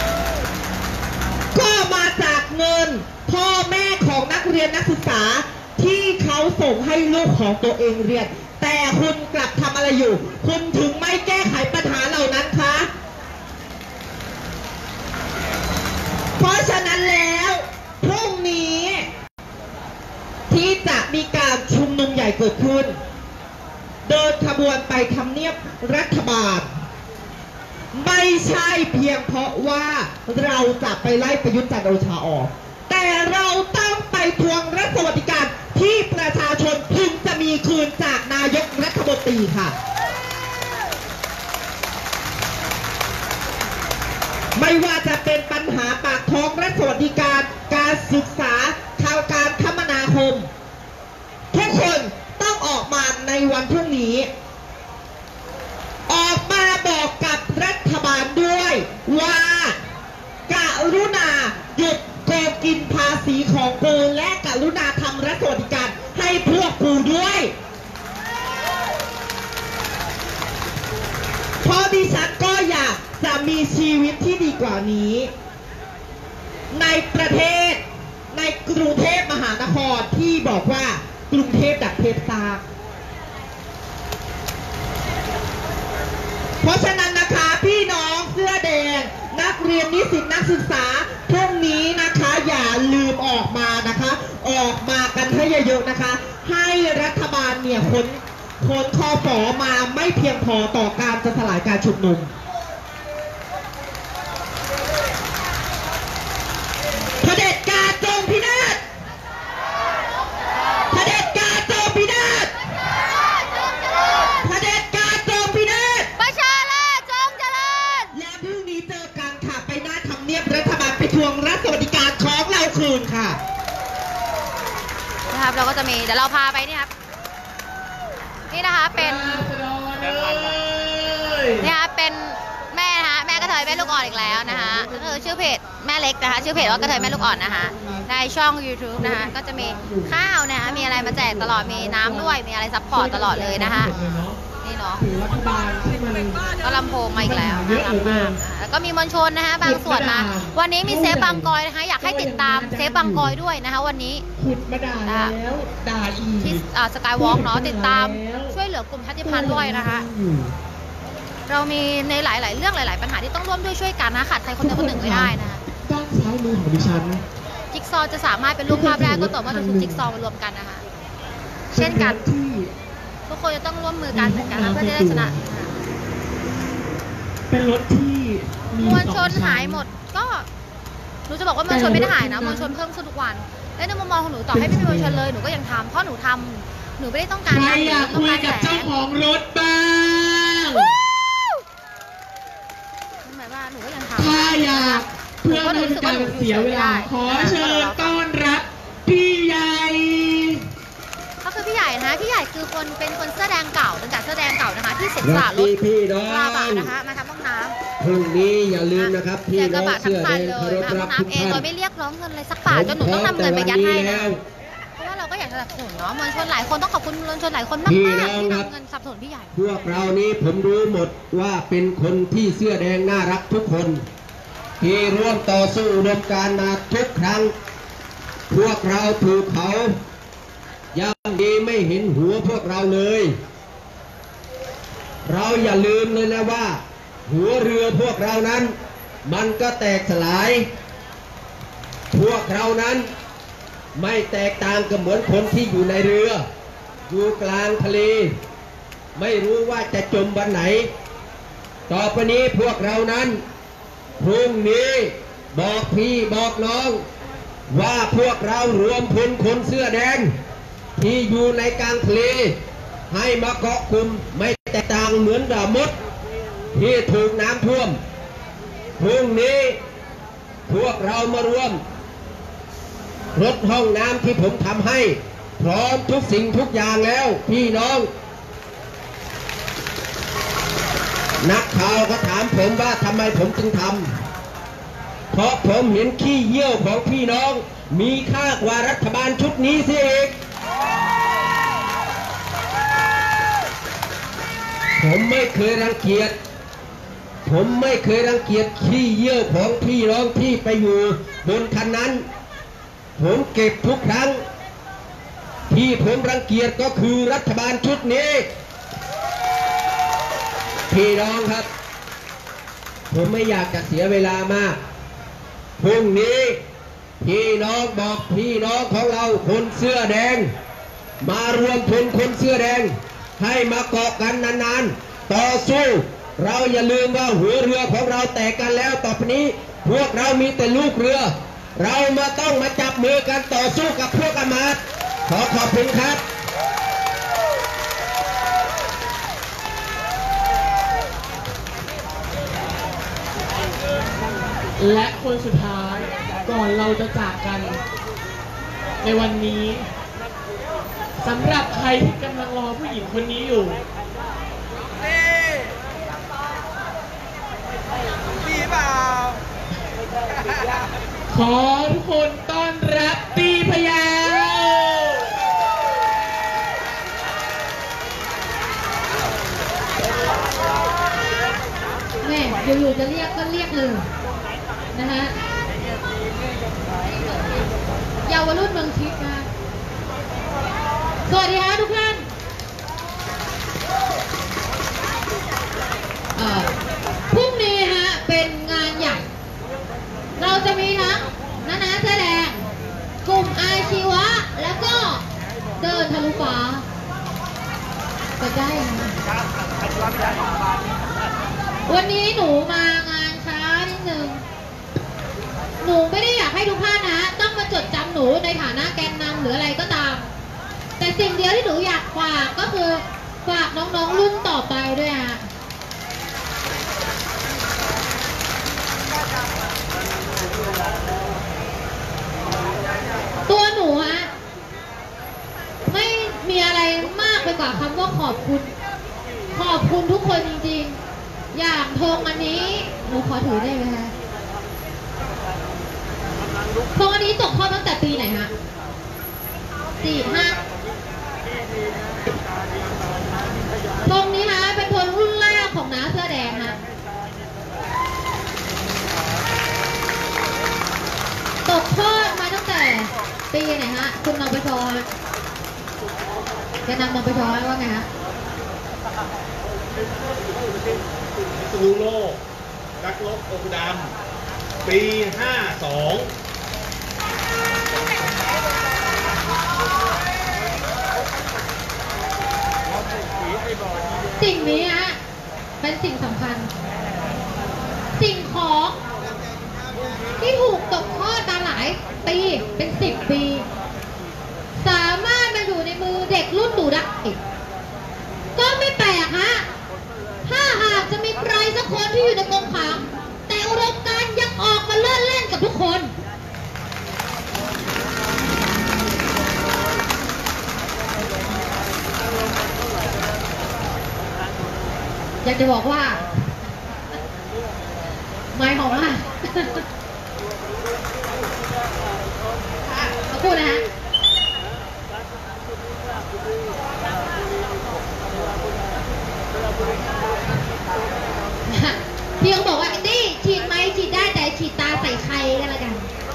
ก็มาจากเงินพ่อแม่ของนักเรียนนักศึกษาที่เขาส่งให้ลูกของตัวเองเรียนแต่คุณกลับทำอะไรอยู่คุณถึงไม่แก้ไขปัญหาเหล่านั้นคะเพราะฉะนั้นแล้วพรุ่งนี้ที่จะมีการชุมนุมใหญ่เกิดขึ้นเดินขบวนไปทำเนียบรัฐบาลไม่ใช่เพียงเพราะว่าเราจะไปไล่ประยุทธ์จันทร์โอชาออกแต่เราต้องไปทวงรัฐสวัสดิการที่ประชาชนพึงจะมีคืนจากนายกรัฐมนตรีค่ะไม่ว่าจะเป็นปัญหาปากท้องรัฐสวัสดิการการศึกษาข่าวการคมนาคมทุกคนต้องออกมาในวันพรุ่งนี้ออกมาบอกกับรัฐบาลด้วยว่ากรุณาหยุดโกงกินภาษีของกูและกรุณาทำรัฐสวัสดิการให้พวกกูด้วยเพราะดิฉันก็อยากจะมีชีวิตที่ดีกว่านี้ในประเทศในกรุงเทพมหานครที่บอกว่ากรุงเทพดักเทพซากเพราะฉะนั้นนะคะพี่น้องเสื้อแดงนักเรียนนิสิตนักศึกษาพรุ่งนี้นะคะอย่าลืมออกมานะคะออกมากันให้เยอะๆนะคะให้รัฐบาลเนี่ยขนขนคอฝอมาไม่เพียงพอต่อการจะสลายการชุมนุมเผด็จการจงพินาศเผด็จการจงพินาศเผด็จการจงพินาศประชาราษฎร์จงเจริญและพรุ่งนี้เจอกันค่ะไปหน้าทำเนียบรัฐบาลไปทวงรัฐสวัสดิการของเราคืนค่ะนะครับเราก็จะมีเดี๋ยวเราพาไปนี่ครับนี่นะคะเป็นนี่คะเป็นแม่นะคะแม่กระเทยแม่ลูกอ่อนอีกแล้วนะคะก็คือชื่อเพจแม่เล็กนะคะชื่อเพจว่ากระเทยแม่ลูกอ่อนนะคะในช่อง YouTube นะคะก็จะมีข้าวนะคะมีอะไรมาแจกตลอดมีน้ำด้วยมีอะไรซัพพอร์ตตลอดเลยนะคะนี่เนาะก็ลำโพงมาอีกแล้วน่ารักมากแล้วก็มีมวลชนนะคะบางส่วนมาวันนี้มีเซฟบางกอยนะคะอยากให้ติดตามเซฟบางกอยด้วยนะคะวันนี้ขุดมาด่าแล้วด่าอีกที่สกายวอล์กเนาะติดตามช่วยเหลือกลุ่มชาติพันธุ์ด้วยนะคะเรามีในหลายๆเรื่องหลายๆปัญหาที่ต้องร่วมด้วยช่วยกันนะขาดใครคนใดคนหนึ่งไม่ได้นะคะด้านซ้ายมือของดิฉันจิ๊กซอจะสามารถเป็นรูปภาพได้ก็ต่อเมื่อทุกจิ๊กซอมารวมกันนะคะเช่นกันทุกคนจะต้องร่วมมือกันเหมือนกันเพื่อจะได้ชนะเป็นรถที่มวลชนหายหมดก็หนูจะบอกว่ามวลชนไม่ได้หายนะมวลชนเพิ่มขึ้นทุกวันและในมุมมองของหนูต่อให้ไม่มีมวลชนเลยหนูก็ยังทำเพราะหนูทำหนูไม่ได้ต้องการใครอยากคุยกับเจ้าของรถบ้างหมายว่าหนูก็ยังทำถ้าอยากเพื่อไม่ให้การเสียเวลาขอเชิญต้อนรับพี่ใหญ่ก็คือพี่ใหญ่นะพี่ใหญ่คือคนเป็นคนเสื้อแดงเก่าเป็นจากเสื้อแดงเก่านะคะที่เสียสละรถกระบะนะคะมาทำห้องน้ำพรุ่งนี้อย่าลืมนะครับพี่น้องเสื้อแดงเคารพรักทุกท่านเองโดยไม่เรียกร้องเงินเลยสักบาทจนหนูต้องนำเงินไปยัดให้นะเพราะว่าเราก็อยากสนับสนุนเนาะมวลชนหลายคนต้องขอบคุณมวลชนหลายคนมากๆที่นำเงินสนับสนุนพี่ใหญ่พวกเรานี้ผมรู้หมดว่าเป็นคนที่เสื้อแดงน่ารักทุกคนที่ร่วมต่อสู้อุดมการณ์มาทุกครั้งพวกเราถูกเขายังดีไม่เห็นหัวพวกเราเลยเราอย่าลืมเลยนะว่าหัวเรือพวกเรานั้นมันก็แตกสลายพวกเรานั้นไม่แตกต่างกับเหมือนคนที่อยู่ในเรืออยู่กลางทะเลไม่รู้ว่าจะจมวันไหนต่อไปนี้พวกเรานั้นพรุ่งนี้บอกพี่บอกน้องว่าพวกเรารวมพลคนเสื้อแดงที่อยู่ในกลางทะเลให้มาเกาะกลุ่มไม่แตกต่างเหมือนดาวมดที่ถูกน้ำท่วมพรุ่งนี้พวกเรามารวมรถห้องน้ำที่ผมทำให้พร้อมทุกสิ่งทุกอย่างแล้วพี่น้องนักข่าวก็ถามผมว่าทำไมผมจึงทำเพราะผมเห็นขี้เยี่ยวของพี่น้องมีค่ากว่ารัฐบาลชุดนี้เสียอีกผมไม่เคยรังเกียจผมไม่เคยรังเกียจขี้เยี่ยวของพี่น้องที่ไปอยู่บนคันนั้นผมเก็บทุกครั้งที่ผมรังเกียจก็คือรัฐบาลชุดนี้พี่น้องครับผมไม่อยากจะเสียเวลามากพรุ่งนี้พี่น้องบอกพี่น้องของเราคนเสื้อแดงมารวมพลคนเสื้อแดงให้มาเกาะกันนานๆต่อสู้เราอย่าลืมว่าหัวเรือของเราแตกกันแล้วต่อไปนี้พวกเรามีแต่ลูกเรือเรามาต้องมาจับมือกันต่อสู้กับพวกอำมาตย์ขอขอบคุณครับและคนสุดท้ายก่อนเราจะจากกันในวันนี้สำหรับใครที่กำลังรอผู้หญิงคนนี้อยู่ดีเปล่าขอทุกคนต้อนรับตีพยาแม่อยู่ๆจะเรียกก็เรียกเลยนะฮะเยาวรุ่นเมืองทิพย์นะสวัสดีฮะทุกท่านพรุ่งนี้ฮะเป็นงานใหญ่เราจะมีทั้งนานาแสดงกลุ่มอาชีวะแล้วก็เดินทะลุฟ้าก็ได้นะวันนี้หนูมางานช้านิดนึงหนูไม่ได้อยากให้ทุกท่านนะต้องมาจดจำหนูในฐานะแกนนำหรืออะไรก็ตามแต่สิ่งเดียวที่หนูอยากฝากก็คือฝากน้องๆรุ่นต่อไปด้วยฮะตัวหนูฮะไม่มีอะไรมากไปกว่าคำว่าขอบคุณขอบคุณทุกคนจริงๆอย่างธงอันนี้หนูขอถือได้ไหมคะธงอันนี้ตกทอดตั้งแต่ปีไหนฮะสี่ห้าธงนี้ฮะเป็นธงรุ่นแรกของน้าเสื้อแดงฮะตกทอดมาตั้งแต่ปีไหนฮะคุณนปชฮะจะนำนปชว่าไงฮะซูโร่นักรบองค์ดำปีห้าสองสิ่งนี้ฮะเป็นสิ่งสำคัญสิ่งของที่ถูกตกทอดมาหลายปีเป็นสิบปีสามารถมาอยู่ในมือเด็กรุ่นหนูได้ก็ไม่แปลกฮะถ้าหากจะมีใครสักคนที่อยู่ในกองขังแต่อุดมการณ์ยังออกมาเล่นเล่นกับทุกคนอยากจะบอกว่าไม่หอมมากเขาพูดนะฮะพี่เขาบอกว่าไอ้ตี้ฉีดไหมฉีดได้แต่ฉีดตาใส่ใครกันละกัน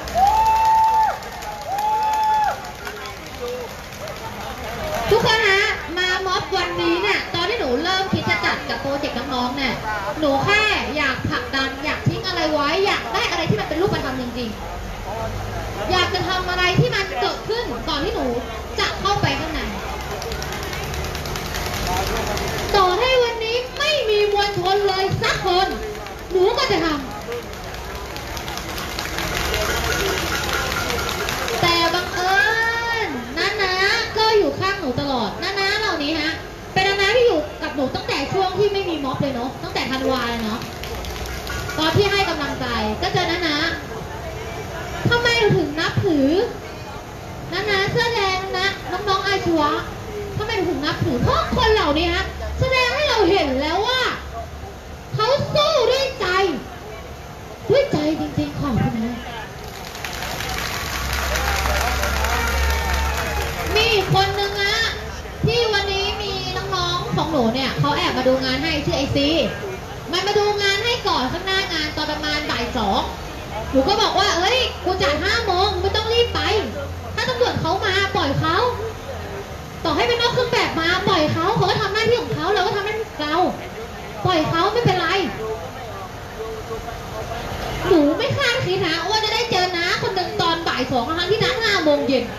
ทุกคนฮะมาม็อบวันนี้เนี่ยตอนที่หนูเริ่มคิดจะจัดกับโปรเจกต์น้องๆเนี่ยหนูแค่อยากผลักดันอยากทิ้งอะไรไว้อยากได้อะไรที่มันเป็นรูปธรรมจริงๆอยากจะทำอะไรที่มันเกิดขึ้นก่อนที่หนูจะเข้าไปข้างในต่อให้วันนี้ไม่มีมวลชนเลยสักคนหนูก็จะทำแต่บังเอิญน้าน้าก็อยู่ข้างหนูตลอดน้าน้าเหล่านี้ฮะเป็นน้าน้าที่อยู่กับหนูตั้งแต่ช่วงที่ไม่มีม็อบเลยเนาะตั้งแต่ธันวาเลยเนาะตอนที่ให้กำลังใจก็เจอน้าน้าทำไมเราถึงนับถือน้าน้าเสื้อแดงนะน้องๆอาชีวะทำไมเราถึงนับถือเพราะคนเหล่านี้ฮะแสดงให้เราเห็นแล้วว่าเขาสู้ด้วยใจด้วยใจจริงๆของคุณนะมีคนหนึ่งอะที่วันนี้มีน้องๆของหนูเนี่ยเขาแอบมาดูงานให้ชื่อไอซีมันมาดูงานให้ก่อนข้างหน้างานตอนประมาณบ่ายสองหนูก็บอกว่าเอ้ยกูจัดห้าโมงไม่ต้องรีบไปถ้าตำรวจเขามาปล่อยเขาเราปล่อยเขาไม่เป็นไรหนูไม่คาดคิดนะว่าจะได้เจอน้าคนหนึ่งตอนบ่ายสองครั้งที่นัดห้าโมงเย็น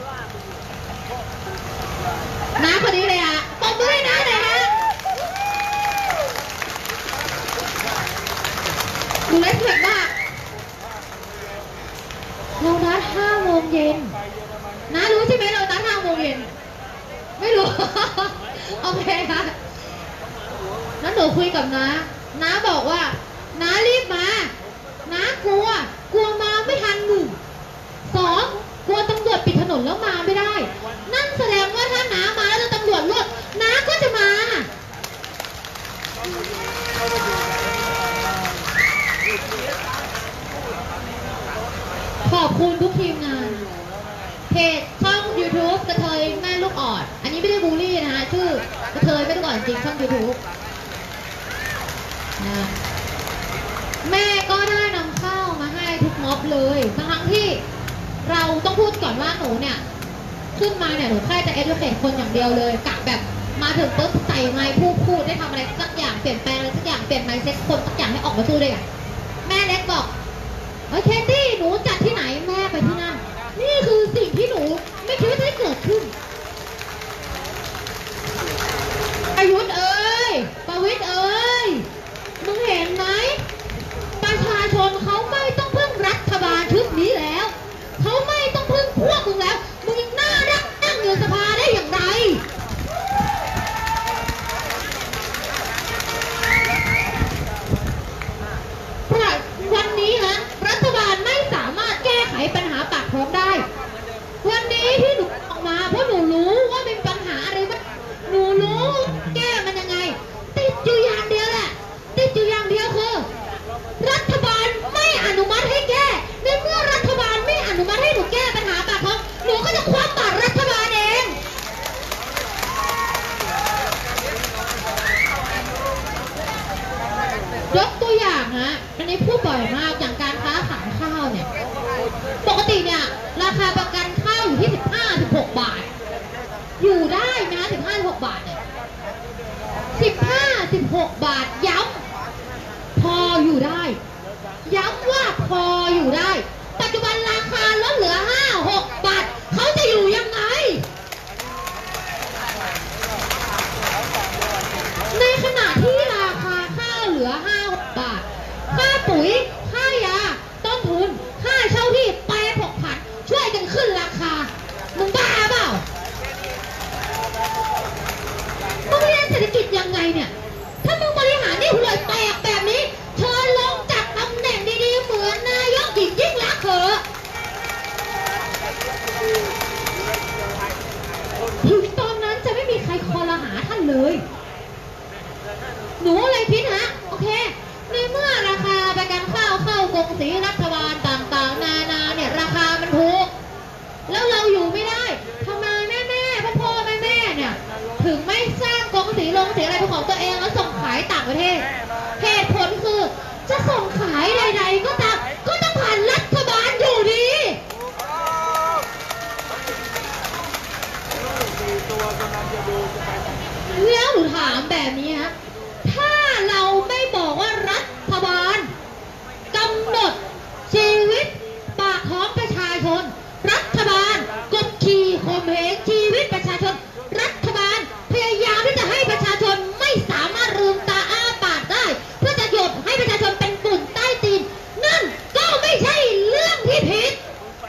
น้าคนนี้เลยอะปอบมือให้น้าเลยฮะดูเลสเล็กมากเรานัดห้าโมงเย็นน้ารู้ใช่ไหมเรานัดห้าโมงเย็นไม่รู้ โอเคค่ะนั้นหนูคุยกับน้าน้าบอกว่าน้ารีบมาน้ากลัวกลัวมาไม่ทันหนึ่งสองกลัวตำรวจปิดถนนแล้วมาไม่ได้นั่นแสดงว่าถ้าน้ามาแล้วตำรวจรวดน้าก็จะมาขอบคุณทุกทีมงานเพจช่อง ยูทูบ กระเทยแม่ลูกอ่อนอันนี้ไม่ได้บูลลี่นะคะชื่อกระเทยแม่ลูกอ่อนจริงช่อง ยูทูบ นะแม่ก็ได้นำข้าวมาให้ทุกม็อบเลยทั้งที่เราต้องพูดก่อนว่าหนูเนี่ยขึ้นมาเนี่ยหนูแค่จะเอดูเคทคนอย่างเดียวเลยกะแบบมาถึงปุ๊บใส่ไมค์พูดพูดได้ทำอะไรสักอย่างเปลี่ยนแปลงอะไรสักอย่างเปลี่ยนไมค์เซ็ตคนสักอย่างให้ออกมาสู้ด้วยกันแม่เล็กบอกเฮ้ยเคตี้หนูจัดที่ไหนแม่ไปที่นั่นนี่คือสิ่งที่หนูไม่คิดว่าจะเกิดขึ้นประยุทธ์เอ้ยประวิตรเอ้ยมึงเห็นไหมประชาชนเขาไม่ต้องพึ่งรัฐบาลชุดนี้แล้วเขาไม่ต้องพึ่งพวกมึงแล้วมึงยังหน้าดักนั่งอยู่สภาได้อย่างไรวันนี้ฮะรัฐบาลไม่สามารถแก้ไขปัญหาปากท้องได้วันนี้ที่หนูออกมาเพราะหนูรู้ว่าเป็นปัญหาอะไรบ้างหนูรู้แก้มันยังไงติดอยู่อย่างเดียวแหละติดอยู่อย่างเดียวคือรัฐบาลไม่อนุมัติให้แก้ในเมื่อรัฐบาลไม่อนุมัติให้หนูแก้ปัญหาปากท้องหนูก็จะคว้าบาตรรัฐบาลเองยกตัวอย่างนะอันนี้พูดบ่อยมากอย่างการค้าขายข้าวเนี่ยปกติเนี่ยราคาประกันข้าวอยู่ที่สิบห้า สิบหกบาทอยู่ได้นะสิบห้า สิบหกบาทเนี่ยสิบห้า สิบหกบาทย้ำพออยู่ได้ย้ำว่าพออยู่ได้ปัจจุบันราคาลดเหลือห้า หกบาทเขาจะอยู่ยังไงในขณะที่ราคาข้าวเหลือห้า หกบาทค่าปุ๋ยค่ายาต้นทุนค่าเช่าที่แปรผกผันช่วยกันขึ้นราคามึงบ้าเปล่ามึงเรียนเศรษฐกิจยังไงเนี่ยถ้ามึงบริหารได้ห่วยแตกแบบนี้เชิญลงจากตำแหน่งดีๆเหมือนนายกหญิงยิ่งรักษณ์เถอะถึงตอนนั้นจะไม่มีใครคอรหาท่านเลยหนูอะไรพิษฮะโอเคในเมื่อราคาประกันข้าวเข้ากงสีรัฐบาลต่างๆนานาเนี่ยราคามันถูกแล้วเราอยู่ไม่ได้ทำไมแม่แม่พ่อพ่อแม่แม่เนี่ยถึงไม่สร้างกองสีลงสีอะไรเป็นของตัวเองแล้วส่งขายต่างประเทศเหตุผลคือจะส่งขายใดๆก็ตามก็ต้องผ่านรัฐบาลอยู่ดีแล้วหนูถามแบบนี้ฮะถ้าเราไม่บอกว่ารัฐบาลกำหนดชีวิตปากท้องประชาชนรัฐบาลกดขี่ข่มเหงชีวิตประชาชนรัฐบาลพยายามที่จะให้ประชาชนไม่สามารถลืมตาอ้าปากได้เพื่อจะหยดให้ประชาชนเป็นฝุ่นใต้ตีนนั่นก็ไม่ใช่เรื่องที่ผิด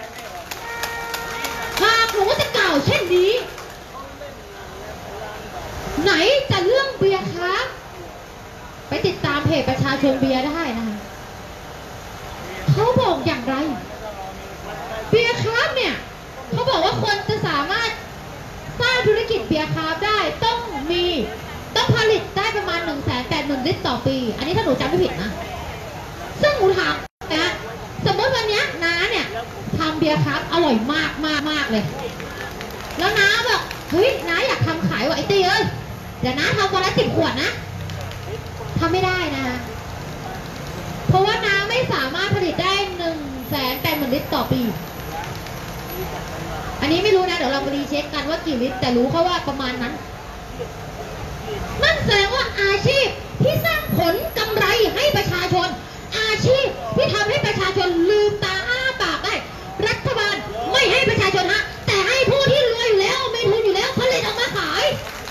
หากหนูจะกล่าวเช่นนี้ไหนจะเรื่องเบียร์ครับไปติดตามเพจประชาชนเบียร์ได้นะคะเขาบอกอย่างไรเบียร์ครับเนี่ยเขาบอกว่าคนจะสามารถสร้างธุรกิจเบียร์ครับได้ต้องมีต้องผลิตได้ประมาณ หนึ่งแสนแปดหมื่น ลิตรต่อปีอันนี้ถ้าหนูจำไม่ผิดนะซึ่งหนูถามนะสมมติวันนี้น้าเนี่ยทำเบียร์ครับอร่อยมากมากมากเลยแล้วน้าบอกเฮ้ยน้าอยากทำขายว่ะไอ้ตีเอ้ยเดี๋ยวน้าทำวันละสิบขวดนะทำไม่ได้นะเพราะว่าน้ำไม่สามารถผลิตได้หนึ่งแสนแปดหมื่นลิตรต่อปีอันนี้ไม่รู้นะเดี๋ยวเราไปรีเช็คกันว่ากี่ลิตรแต่รู้เขาว่าประมาณนั้นนั่นแสดงว่าอาชีพที่สร้างผลกำไรให้ประชาชนอาชีพที่ทำให้ประชาชนลืมตาอ้าปากได้รัฐบาลไม่ให้ประชาชนฮะแต่ให้ผู้ที่รวยอยู่แล้วมีทุนอยู่แล้วผลิตออกมาขาย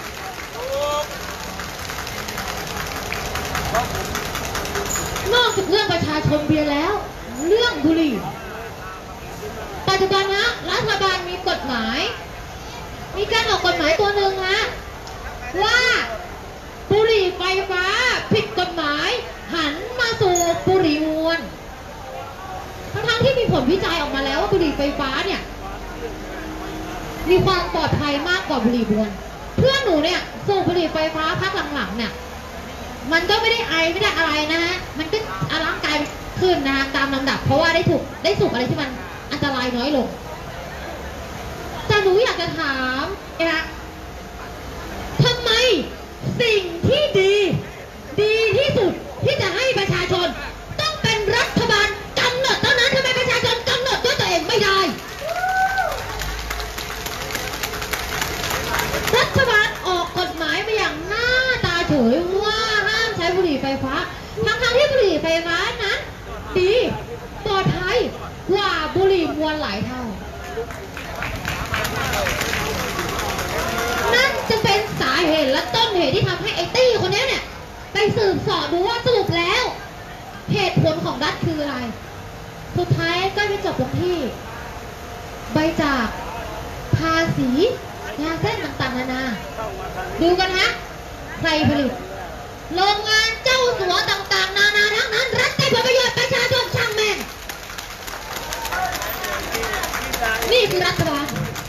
นอกจากเรื่องประชาชนเบียร์แล้วเรื่องบุหรี่ปัจจุบันฮะรัฐบาลมีกฎหมายมีการออกกฎหมายตัวหนึ่งฮะว่าบุหรี่ไฟฟ้าผิดกฎหมายหันมาสู่บุหรี่มวลทั้งๆที่มีผลวิจัยออกมาแล้วว่าบุหรี่ไฟฟ้าเนี่ยมีความปลอดภัยมากกว่าบุหรี่มวลเพื่อนหนูเนี่ยสูบบุหรี่ไฟฟ้าพักหลังๆเนี่ยมันก็ไม่ได้ไอไม่ได้อะไรนะฮะมันก็ร่างกายขึ้นนะฮะตามลำดับเพราะว่าได้ถูกได้สูบอะไรที่มันอันตรายน้อยลงแต่หนูอยากจะถามนะทำไมสิ่งที่ดีดีที่สุดที่จะให้ประชาชนต้องเป็นรัฐบาลกำหนดเท่านั้นทำไมประชาชนกำหนดด้วยตัวเองไม่ได้รัฐบาลออกกฎหมายมาอย่างหน้าตาเฉยว่าห้ามใช้บุหรี่ไฟฟ้าทั้งๆที่บุหรี่ไฟฟ้านั้นดีปลอดภัยกว่าบุหรี่มวลหลายเท่านั่นจะเป็นสาเหตุและต้นเหตุที่ทำให้ไอ้ตี้คนนี้เนี่ยไปสืบสอบดูว่าสรุปแล้วเหตุผลของรัฐคืออะไรสุดท้ายก็ไปจบลงที่ใบจากภาษียาเส้นต่างๆนานาดูกันฮะใครผลิตโรงงานเจ้าสัวต่างๆนานาทั้งนั้นรัฐได้ผลประโยชน์ประชาชนช่างแม่งนี่คือรัฐบาล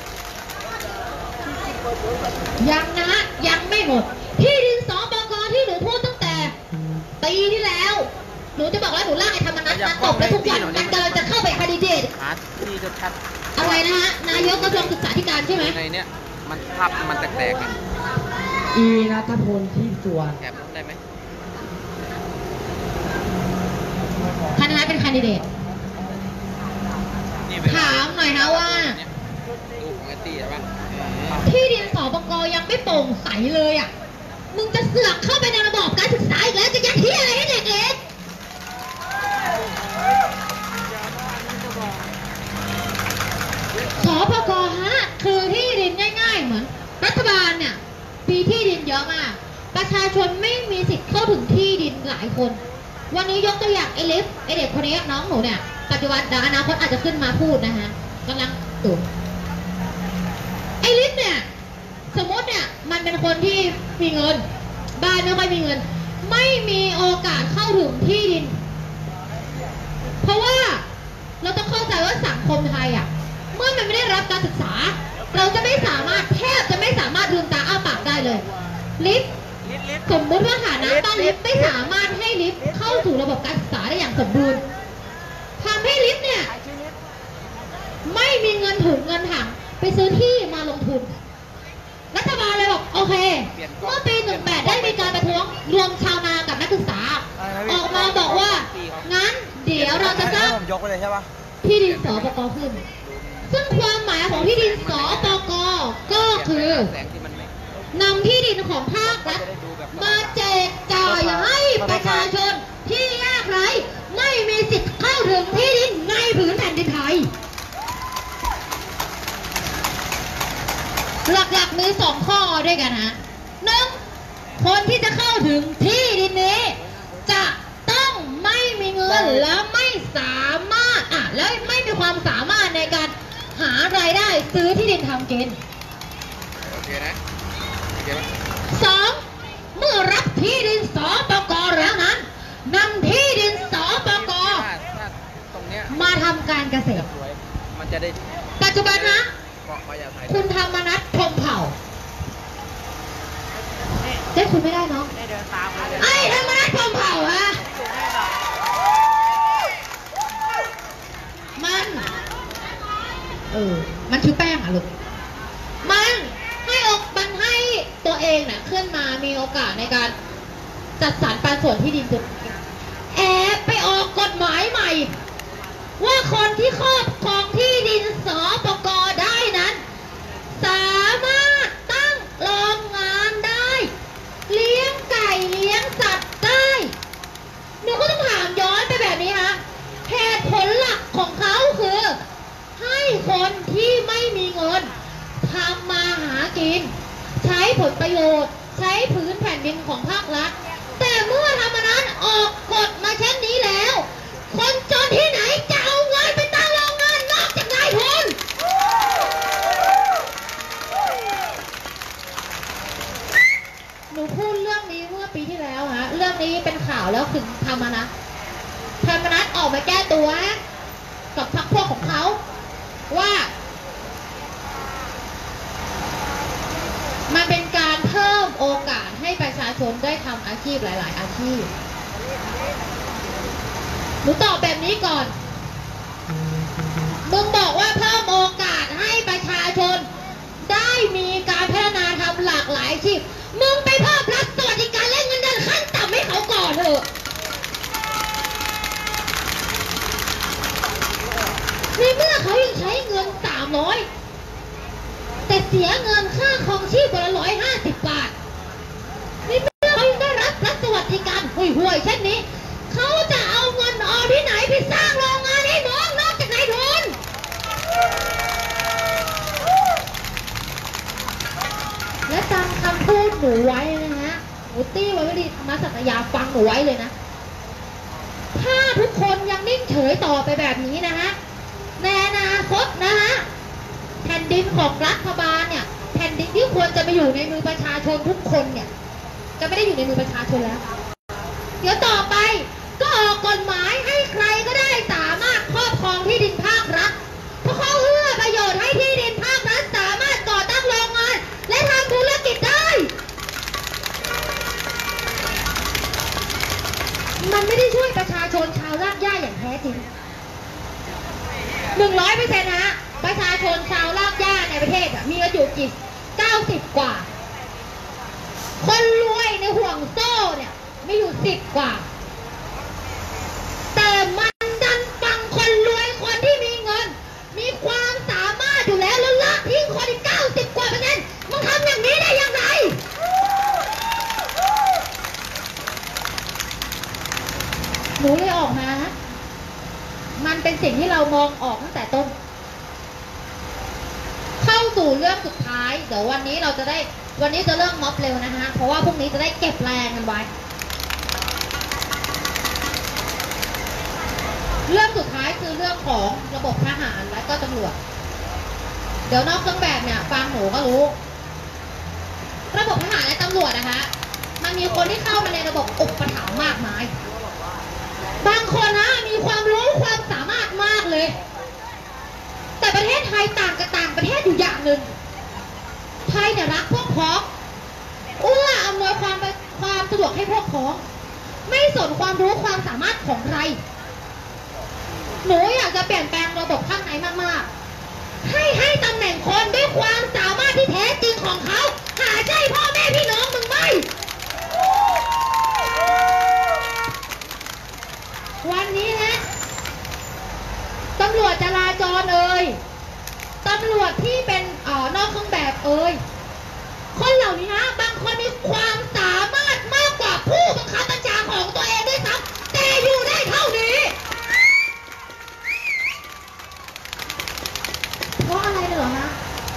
ยังนะฮะยังไม่หมดที่ดินสปก.ที่หนูพูดตั้งแต่ปีที่แล้วหนูจะบอกว่าหนูลากไอ้ธรรมนัสมาตบแล้วทุกวันมันเดินจะเข้าไปคดีเดตอะไรนะฮะนายกกระทรวงศึกษาธิการใช่ไหมในเนี้ยมันภาพมันแตกๆอีนัทพลที่ตัวแอบได้ไหมคณะเป็นแคนดิเดตถามหน่อยนะว่าที่ดินสปก.ยังไม่โปร่งใสเลยอ่ะมึงจะเสือกเข้าไปในระบบการศึกษาอีกแล้วจะยัดเยียดอะไรให้เด็กเล็กสปก.ฮะคือที่ดินง่ายๆเหมือนรัฐบาลเนี่ยมีที่ดินเยอะมากประชาชนไม่มีสิทธิ์เข้าถึงที่ดินหลายคนวันนี้ยกตัวอย่างไอ้ลิฟไอ้เด็กคนนี้น้องหนูเนี่ยปัจจุบันเดี๋ยวอนาคตอาจจะขึ้นมาพูดนะฮะกำลังตุ่มไอ้ลิฟเนี่ยสมมติเนี่ยมันเป็นคนที่มีเงินบ้านไม่ค่อยมีเงินไม่มีโอกาสเข้าถึงที่ดินเพราะว่าเราต้องเข้าใจว่าสังคมไทยอ่ะเมื่อมันไม่ได้รับการศึกษาเราจะไม่สามารถแทบจะไม่สามารถลืมตาอ้าปากได้เลยลิฟสมมติว่าฐานะบ้านลิฟไม่สามารถให้ลิฟเข้าสู่ระบบการศึกษาได้อย่างสมบูรณ์ทำให้ลิฟเนี่ยไม่มีเงินถุงเงินถังไปซื้อที่มาลงทุนรัฐบาลเลยบอกโอเคเมื่อปีหนึ่งแปดได้มีการประท้วงรวมชาวนากับนักศึกษาออกมาบอกว่างั้นเดี๋ยวเราจะสร้างที่ดินสปก.ขึ้นซึ่งความหมายของที่ดินสปก.ก็คือนำที่ดินของภาครัฐมาแจกจ่ายให้ประชาชนที่ยากไร้ไม่มีสิทธิ์เข้าถึงที่ดินในผืนแผ่นดินไทยหลักๆมีสองข้อด้วยกันฮะหนึ่งคนที่จะเข้าถึงที่ดินนี้จะต้องไม่มีเงินและไม่สามารถอ่ะแล้วไม่มีความสามารถในการหารายได้ซื้อที่ดินทำกินโอเคนะโอเคไหมสองเมื่อรับที่ดินสปก.แล้วนั้นนำที่ดินสปก.มาทำการเกษตรมันจะได้ปัจจุบันนะคุณธรรมนัสพรหมเผ่าเจ๊คุณไม่ได้เนาะไอ้ธรรมนัสพรหมเผ่าฮะมันเออมันชื่อแป้งอ่ะลูกมันให้อกมันให้ตัวเองเนี่ยขึ้นมามีโอกาสในการจัดสรรปันส่วนที่ดินจุดแอบไปออกกฎหมายใหม่ว่าคนที่ครอบครองที่ดินสปก.ได้นั้นสามารถตั้งโรงงานได้ผลประโยชน์ใช้พื้นแผ่นดินของภาครัฐแต่เมื่อธรรมนัสออกกฎมาเช่นนี้แล้วคนจนที่ไหนจะเอาเงินไปตั้งโรงงานนอกจากนายทุนหนูพูดเรื่องนี้เมื่อปีที่แล้วฮะเรื่องนี้เป็นข่าวแล้วถึงธรรมนัสธรรมนัสออกมาแก้ตัวกับพรรคพวกของเขาว่ามันเป็นการเพิ่มโอกาสให้ประชาชนได้ทำอาชีพหลายๆอาชีพหนูตอบแบบนี้ก่อนมึงบอกว่าเพิ่มโอกาสให้ประชาชนได้มีการพัฒนาทำหลากหลายอาชีพมึงไปเพิ่มรัฐสวัสดิการและเงินเดือนขั้นต่ำให้เขาก่อนเถอะในเมื่อเขายังใช้เงินสามร้อยแต่เสียเงินค่าครองชีพวันละร้อยห้าสิบบาทในเมื่อเขายังได้รับรัฐสวัสดิการห่วยๆเช่นนี้เขาจะเอาเงินออกที่ไหนไปสร้างโรงงานให้น้องนอกจากนายทุนและจำคำพูดหนูไว้นะฮะหนูตี้ไว้ไม่ดีธรรมสัตยาฟังหนูไว้เลยนะถ้าทุกคนยังนิ่งเฉยต่อไปแบบนี้นะฮะในอนาคตนะฮะแผ่นดินของรัฐบาลเนี่ยแผ่นดินที่ควรจะไปอยู่ในมือประชาชนทุกคนเนี่ยจะไม่ได้อยู่ในมือประชาชนแล้วเดี๋ยวต่อไปก็ออกกฎหมายให้ใครก็ได้สามารถครอบครองที่ดินภาครัฐเพราะเขาเอื้อประโยชน์ให้ที่ดินภาครัฐสามารถก่อตั้งโรงงานและทำธุรกิจได้มันไม่ได้ช่วยประชาชนชาวรากหญ้าอย่างแท้จริงหนึ่งร้อยเปอร์เซ็นต์นะฮะประชาชนชาวรากหญ้าในประเทศมีอายุกี่เก้าสิบกว่าคนรวยในห่วงโซ่เนี่ยมีอยู่สิบกว่าแต่มันดันฟังคนรวยคนที่มีเงินมีความสามารถอยู่แล้วแล้วละทิ้งคนอีกเก้าสิบกว่าเปอร์เซ็นต์มึงทำอย่างนี้ได้ยังไงหนูเลยออกมามันเป็นสิ่งที่เรามองออกตั้งแต่ต้นเข้าสู่เรื่องสุดท้ายเดี๋ยววันนี้เราจะได้วันนี้จะเริ่มม็อบเร็วนะฮะเพราะว่าพรุ่งนี้จะได้เก็บแรงกันไว้เรื่องสุดท้ายคือเรื่องของระบบทหารและก็ตำรวจเดี๋ยวนอกเครื่องแบบเนี่ยฟังหนูก็รู้ระบบทหารและตำรวจนะคะมันมีคนที่เข้ามาในระบบอุปถัมภ์มากมายบางคนนะมีความรู้ความสามารถมากเลยแต่ประเทศไทยต่างกับต่างประเทศอยู่อย่างหนึ่งไทยเนี่ยรักพวกพ้องเอื้ออำนวยความความสะดวกให้พวกพ้องไม่สนความรู้ความสามารถของใครหนูอยากจะเปลี่ยนแปลงระบบข้างในมากๆให้ให้ตำแหน่งคนด้วยความสามารถที่แท้จริงของเขาหาใช่พ่อแม่พี่น้องมึงไหมวันนี้นะตำรวจจราจรเอ่ยตำรวจที่เป็นเอ่อนอกเครื่องแบบเอ่ยคนเหล่านี้นะบางคนมีความสามารถมากกว่าผู้บังคับบัญชาของตัวเองด้วยซ้ำแต่อยู่ได้เท่านี้เพราะอะไรเหรอฮะ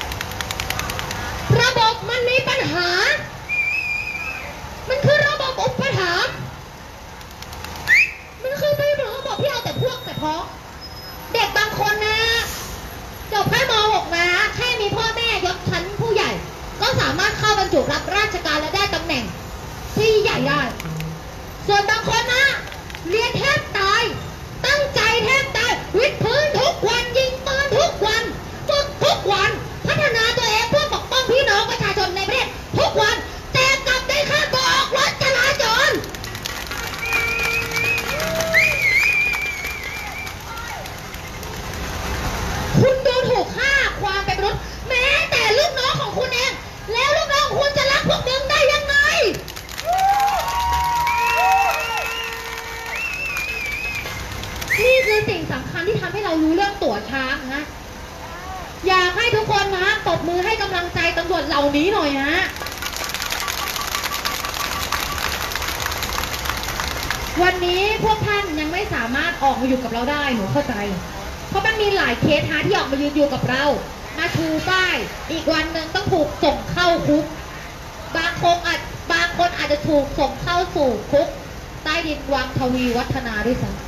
ระบบมันมีปัญหามันคือระบบอุปถัมภ์มันคือไม่เป็นระบบที่เอาแต่พวกแต่พ้องเด็กบางคนนะจบแค่ม หก นะแค่มีพ่อแม่ยศชั้นผู้ใหญ่ก็สามารถเข้าบรรจุรับราชการและได้ตำแหน่งที่ใหญ่ได้ส่วนบางคนนะเรียนแทบตายตั้งใจแทบตายวิดพื้นทุกวันยิงปืนทุกวันฝึกทุกวันพัฒนาตัวเองเพื่อปกป้องพี่น้องประชาชนในประเทศทุกวันแต่กลับได้ค่าตัวออกรถจราจรคุณดูถูกค่าความเป็นมนุษย์แม้แต่ลูกน้องของคุณเองแล้วลูกน้องคุณจะรักพวกมึงได้ยังไงนี่คือสิ่งสำคัญที่ทำให้เรารู้เรื่องตั๋วช้างนะอยากให้ทุกคนนะตบมือให้กำลังใจตำรวจเหล่านี้หน่อยนะวันนี้พวกท่านยังไม่สามารถออกมาอยู่กับเราได้หนูเข้าใจเพราะมันมีหลายเคสฮะที่ออกมายืนอยู่กับเรามาชูป้ายอีกวันหนึ่งต้องถูกส่งเข้าคุกจะถูกส่งเข้าสู่คุกใต้ดินวังทวีวัฒนาด้วยซ้ำ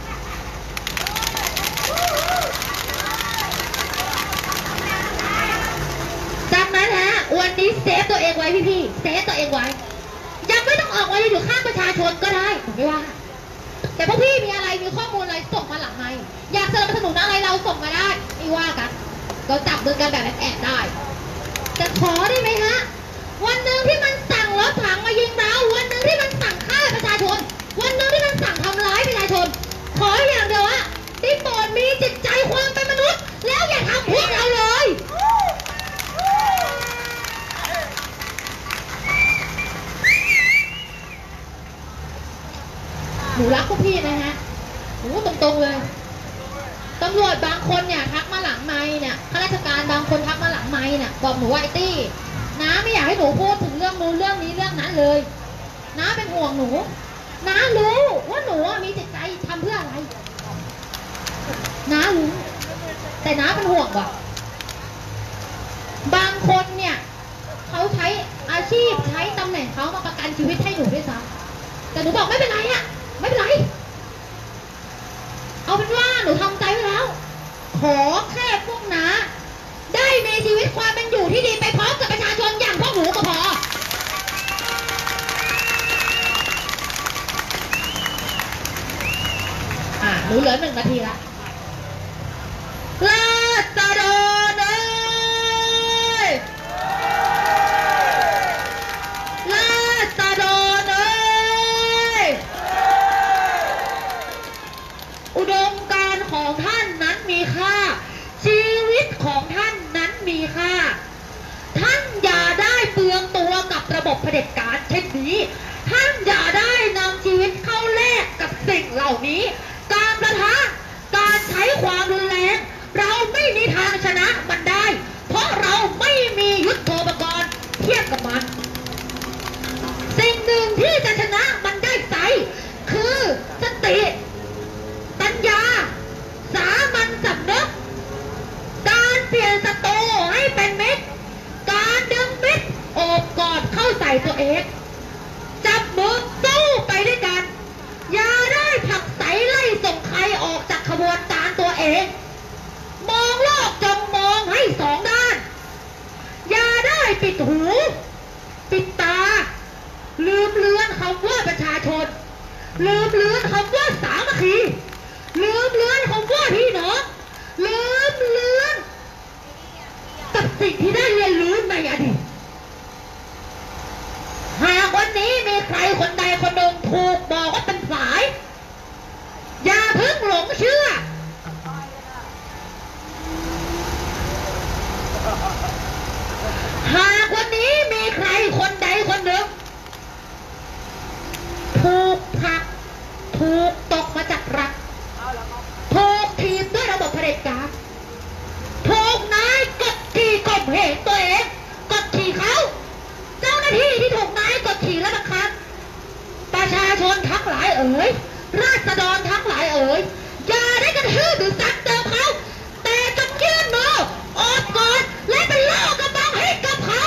จำนั้นฮะวันนี้เซฟตัวเองไว้พี่ๆเซฟตัวเองไว้ยังไม่ต้องออกมาอยู่ข้างประชาชนก็ได้ผมไม่ว่าแต่พวกพี่มีอะไรมีข้อมูลอะไรส่งมาหลังไมค์อยากสนับสนุนอะไรเราส่งมาได้ไม่ว่ากันเราจับมือกันแบบแอบได้แต่ขอได้ไหมฮะวันหนึ่งที่มันสั่งรถถังมายิงเราวันหนึ่งที่มันสั่งฆ่าประชาชนวันหนึ่งที่มันสั่งทำร้ายประชาชนขออย่างเดียวว่าได้โปรดมีจิตใจความเป็นมนุษย์แล้วอย่าทำพวกเราเลยหนูรักพวกพี่นะฮะหนูตรงๆเลยตำรวจบางคนเนี่ยทักมาหลังไมค์เนี่ยข้าราชการบางคนทักมาหลังไมค์เนี่ยบอกหนูว่าไอ้ตี้น้าไม่อยากให้หนูพูดถึงเรื่องนู้นเรื่องนี้เรื่องนั้นเลยน้าเป็นห่วงหนูน้ารู้ว่าหนูมีจิตใจทำเพื่ออะไรน้ารู้แต่น้าเป็นห่วงว่ะบางคนเนี่ยเขาใช้อาชีพใช้ตำแหน่งเขามาประกันชีวิตให้หนูด้วยซ้ำแต่หนูบอกไม่เป็นไรอะไม่เป็นไรเอาเป็นว่าหนูทำใจไว้แล้วขอแค่พวกน้าได้มีชีวิตความเป็นอยู่ที่ดีไปพร้อมกับประชาชนอย่างพวกหนูก็พออ่ะหนูเหลือหนึ่งนาทีละราษฎรเอ้ยราษฎรเอ้ยอุดมการณ์ของท่านนั้นมีค่าชีวิตของท่านนั้นมีค่าท่านอย่าได้เปลืองตัวกับระบบเผด็จการเช่นนี้ท่านอย่าได้นำชีวิตเข้าแลกกับสิ่งเหล่านี้การประทะการใช้ความรุนแรงเราไม่มีทางชนะมันได้เพราะเราไม่มียุทโธปกรณ์เทียบกับมันสิ่งหนึ่งที่จะชนะมันได้ใจคือสติปัญญาสามัญสำนึกการเปลี่ยนศัตรูให้เป็นมิตรการดึงมิตรโอบกอดเข้าใส่ตัวเองจับมือสู้ไปด้วยกันอย่าได้ผลักไสไล่ส่งใครออกจากขบวนการตัวเองมองโลกจงมองให้สองด้านอย่าได้ปิดหูปิดตาลืมเลือนคำว่าประชาชนลืมเลือนคำว่าสามัคคีลืมเลือนคำว่าพี่น้องลืมเลือนกับสิ่งที่ได้เรียนรู้ในอดีตหากวันนี้มีใครคนใดคนหนึ่งถูกบอกว่าเป็นสายอย่าเพิ่งหลงเชื่อหากวันนี้มีใครคนใดคนหนึ่งถูกผลักถูกตกมาจากรักถูกถีบด้วยระบบเผด็จการถูกนายกดขี่ข่มเหงตัวเองกดขี่เขาเจ้าหน้าที่ที่ถูกนายกดขี่และบังคับประชาชนทั้งหลายเอ๋ยราษฎรทั้งหลายเอ๋ยอย่าได้กระทืบหรือซ้ำเติมเขาแต่จงยื่นมือออกกอดและเป็นโล่กำบังให้กับเขา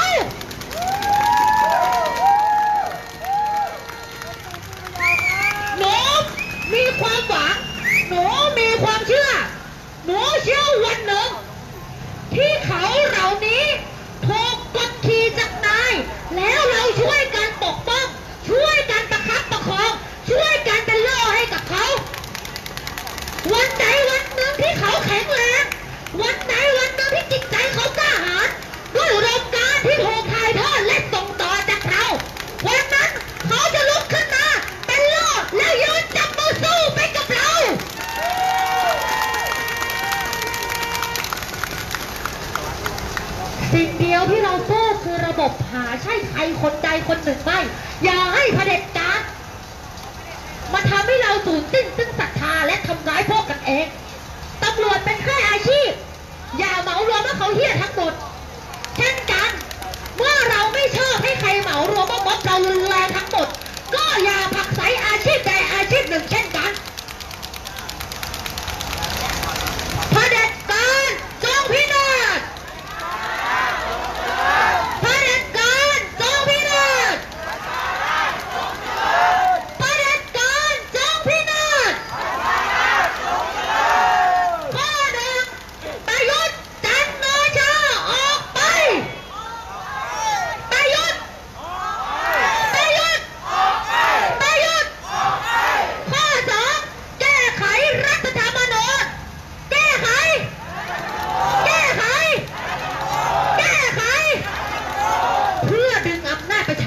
หนูมีความหวังหนูมีความเชื่อหนูเชื่อวันหนึ่งที่เขาเหล่านี้ถูกกดขี่จากนายแล้วเราช่วยกันปกป้องช่วยกันประคับประคองช่วยกันเป็นโล่ให้กับเขาวันใดวันหนึ่งที่เขาแข็งแรงวันใดวันหนึ่งที่จิตใจเขากล้าหาญด้วยอุดมการณ์ที่ถูกถ่ายทอดและส่งต่อจากเราวันนั้นเขาจะลุกขึ้นมาเป็นโล่แล้วยืนจับมือสู้ไปกับเราสิ่งเดียวที่เราสู้คือระบบหาใช่ใครคนใดคนหนึ่งไม่อย่าให้เผด็จการมาทำให้เราสูญสิ้นซึ่งศรัทธาและทำร้ายพวกกันเองตำรวจเป็นแค่อาชีพอย่าเหมารวมว่าเขาเหี้ยทั้งหมดเช่นกันเมื่อเราไม่ชอบให้ใครเหมารวมว่าม็อบเรารุนแรงทั้งหมดก็อย่าผลักไสอาชีพใดอาชีพหนึ่งเช่นกันเผด็จการจงพินาศเผด็จการจงพินาศ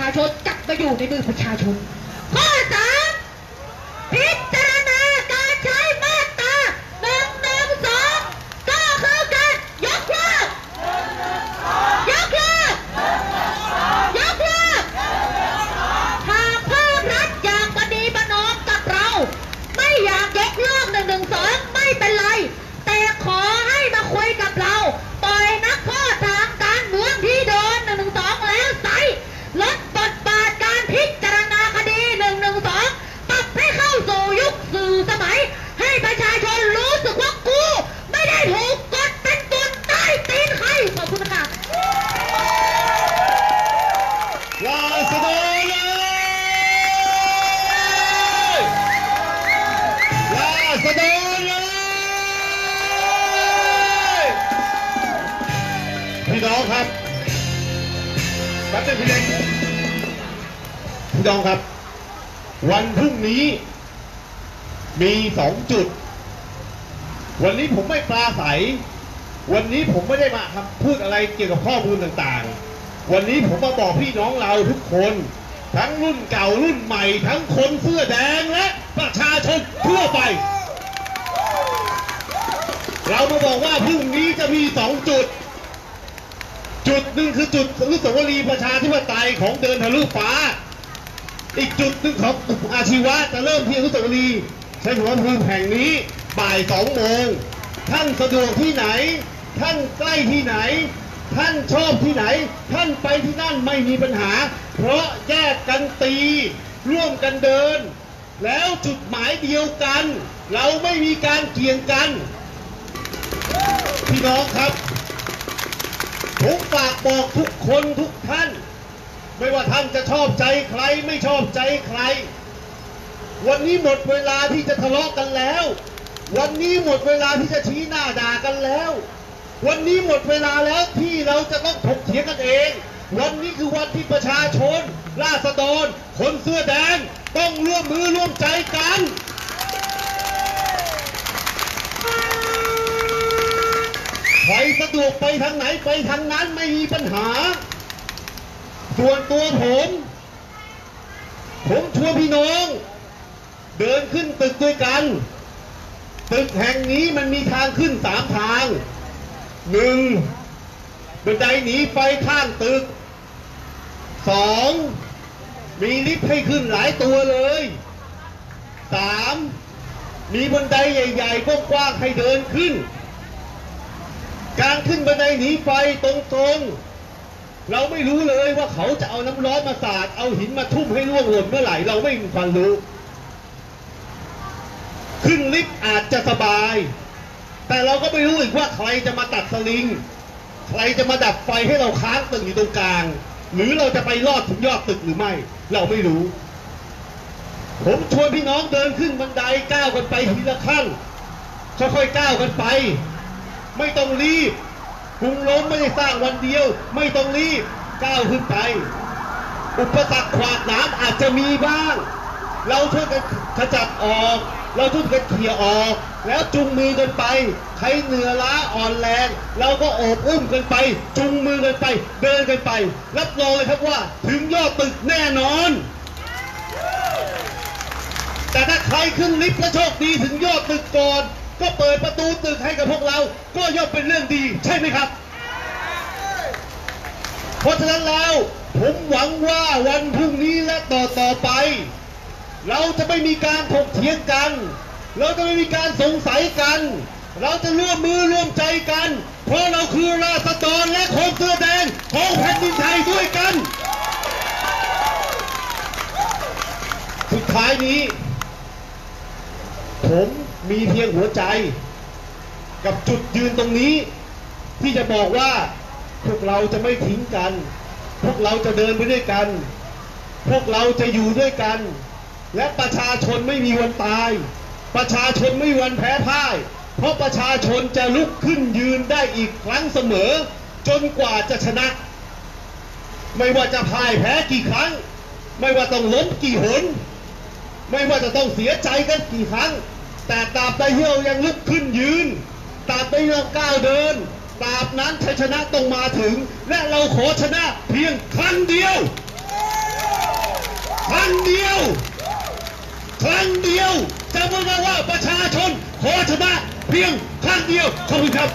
ชนกลับมาอยู่ในมือประชาชนข้อสามพิจารณาการใช้มาตราหนึ่งหนึ่งสองก็คือการยกเลิกยกเลิกยกเลิกหากภาครัฐอยากประนีประนอมกับเราไม่อยากยกเลิกหนึ่งหนึ่งสองไม่เป็นไรแต่ขอให้มาคุยกับเราปล่อยนักโทษทางการเมืองที่โดนหนึ่งหนึ่งสองแล้วใส่ลดบทบาทการพิจารณาคดีหนึ่งหนึ่งสองปรับให้เข้าสู่ยุคสื่อสมัยให้ประชาชนรู้สึกว่ากูไม่ได้ถูกกดเป็นตุนใต้ตีนใครขอบคุณค่ะราษฎรเลยราษฎรเลยพี่น้องครับแป๊บนึงพี่เล็กพี่น้องครับวันพรุ่งนี้มีสองจุดวันนี้ผมไม่ปราศัยวันนี้ผมไม่ได้มาทำพูดอะไรเกี่ยวกับข้อมูลต่างๆวันนี้ผมมาบอกพี่น้องเราทุกคนทั้งรุ่นเก่ารุ่นใหม่ทั้งคนเสื้อแดงและประชาชนทั่วไปเรามาบอกว่าพรุ่งนี้จะมีสองจุดจุดหนึ่งคือจุดอนุสาวรีย์ประชาธิปไตยของเดินทะลุฟ้าอีกจุดหนึ่งของอาชีวะจะเริ่มที่อนุสาวรีย์ชัยสมรภูมิแห่งนี้บ่ายสองโมงท่านสะดวกที่ไหนท่านใกล้ที่ไหนท่านชอบที่ไหนท่านไปที่นั่นไม่มีปัญหาเพราะแยกกันตีร่วมกันเดินแล้วจุดหมายเดียวกันเราไม่มีการเกี่ยงกันพี่น้องครับผมฝากบอกทุกคนทุกท่านไม่ว่าท่านจะชอบใจใครไม่ชอบใจใครวันนี้หมดเวลาที่จะทะเลาะกันแล้ววันนี้หมดเวลาที่จะชี้หน้าด่ากันแล้ววันนี้หมดเวลาแล้วที่เราจะต้องถกเถียงกันเองวันนี้คือวันที่ประชาชนราษฎรคนเสื้อแดงต้องร่วมมือร่วมใจกันใครสะดวกไปทางไหนไปทางนั้นไม่มีปัญหาส่วนตัวผมผมชวนพี่น้องเดินขึ้นตึกด้วยกันตึกแห่งนี้มันมีทางขึ้นสามทางหนึ่งบันไดหนีไฟข้างตึกสองมีลิฟต์ให้ขึ้นหลายตัวเลยสามมีบันไดใหญ่ๆกว้างๆให้เดินขึ้นการขึ้นบันไดหนีไฟตรงๆเราไม่รู้เลยว่าเขาจะเอาน้ำร้อนมาสาดเอาหินมาทุ่มให้ร่วงหล่นเมื่อไหร่เราไม่มีความรู้ขึ้นลิฟต์อาจจะสบายแต่เราก็ไม่รู้อีกว่าใครจะมาตัดสลิงใครจะมาดับไฟให้เราค้างตึกอยู่ตรงกลางหรือเราจะไปรอดถึงยอดตึกหรือไม่เราไม่รู้ผมชวนพี่น้องเดินขึ้นบันไดก้าวกันไปทีละขั้นค่อยๆก้าวกันไปไม่ต้องรีบกรุงล้มไม่ได้สร้างวันเดียวไม่ต้องรีบก้าวขึ้นไปอุปสรรคขวากหนามอาจจะมีบ้างเราช่วยกันขจัดออกเราช่วยกันเขี่ยออกแล้วจุงมือกันไปใครเหนื่อยล้าอ่อนแรงเราก็โอบอุ้มกันไปจุงมือกันไปเดินกันไปรับรองเลยครับว่าถึงยอดตึกแน่นอนแต่ถ้าใครขึ้นลิฟต์และโชคดีถึงยอดตึกก่อนก็เปิดประตูตึกให้กับพวกเราก็ย่อมเป็นเรื่องดีใช่ไหมครับเพราะฉะนั้นแล้วผมหวังว่าวันพรุ่งนี้และต่อต่อไปเราจะไม่มีการถกเถียงกันเราจะไม่มีการสงสัยกันเราจะร่วมมือร่วมใจกันเพราะเราคือราษฎรและคนเสื้อแดงของแผ่นดินไทยด้วยกันสุดท้ายนี้ผมมีเพียงหัวใจกับจุดยืนตรงนี้ที่จะบอกว่าพวกเราจะไม่ทิ้งกันพวกเราจะเดินไปด้วยกันพวกเราจะอยู่ด้วยกันและประชาชนไม่มีวันตายประชาชนไม่มีวันแพ้พ่ายเพราะประชาชนจะลุกขึ้นยืนได้อีกครั้งเสมอจนกว่าจะชนะไม่ว่าจะพ่ายแพ้กี่ครั้งไม่ว่าต้องล้มกี่หนไม่ว่าจะต้องเสียใจกันกี่ครั้งแต่ตราบใดที่เรายังลุกขึ้นยืนตราบใดที่เราก้าวเดินตราบนั้นชัยชนะต้องมาถึงและเราขอชนะเพียงครั้งเดียวรั้งเดียวครั้งเดียวจำไว้นะว่าประชาชนขอชนะเพียงครั้งเดียวขอบคุณครับ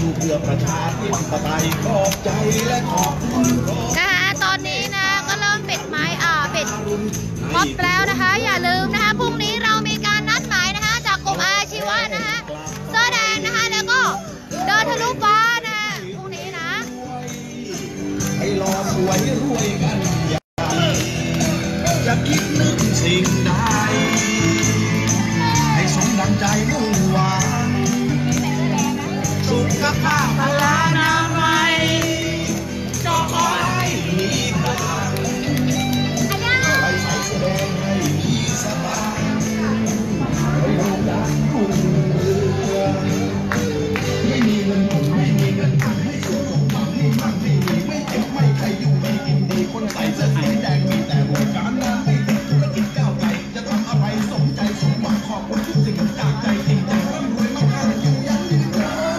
สู้เพื่อประชาธิปไตยขอบใจและขอบคุณนะคะตอนนี้นะก็เริ่มปิดไม้อ่าปิดม็อบแล้วนะคะอย่าลืมนะคะพรุ่งนี้เรามีการนัดหมายนะคะจากกลุ่มอาชีวะนะคะเสื้อแดงนะคะแล้วก็เดินทะลุฟ้านะพรุ่งนี้นะให้รอสวยรวยกันอย่าจะคิดนึกสิ่งใดให้สมดังใจมุ่งหวังสุขภาพพลานามัยก็ขอให้มีพลังไปใส่แสดงให้มีสบายให้โด่งดังรุ่งเรืองไม่มีเงินผมไม่มีเงินทำให้สุขของมันให้มันให้มีไม่เจ็บไม่ใครอยู่ไม่กินดีคนใส่เสื้อสีแดงมีแต่รวยการงานไม่ถึงธุรกิจก้าวไกลจะทำอะไรสมใจสมหวังขอบคุณทุกสิ่งจากใจจริงๆร่ำรวยมากๆยิ่งยันยิ่งรัก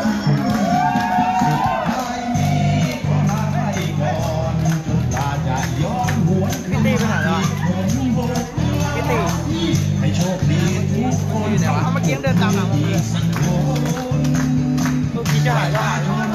พี่ตีไปไหนแล้วพี่ตีให้โชคดีทุกคนเขาเมื่อกี้เดินตามหลังผมเลยเมื่อกี้จะหายได้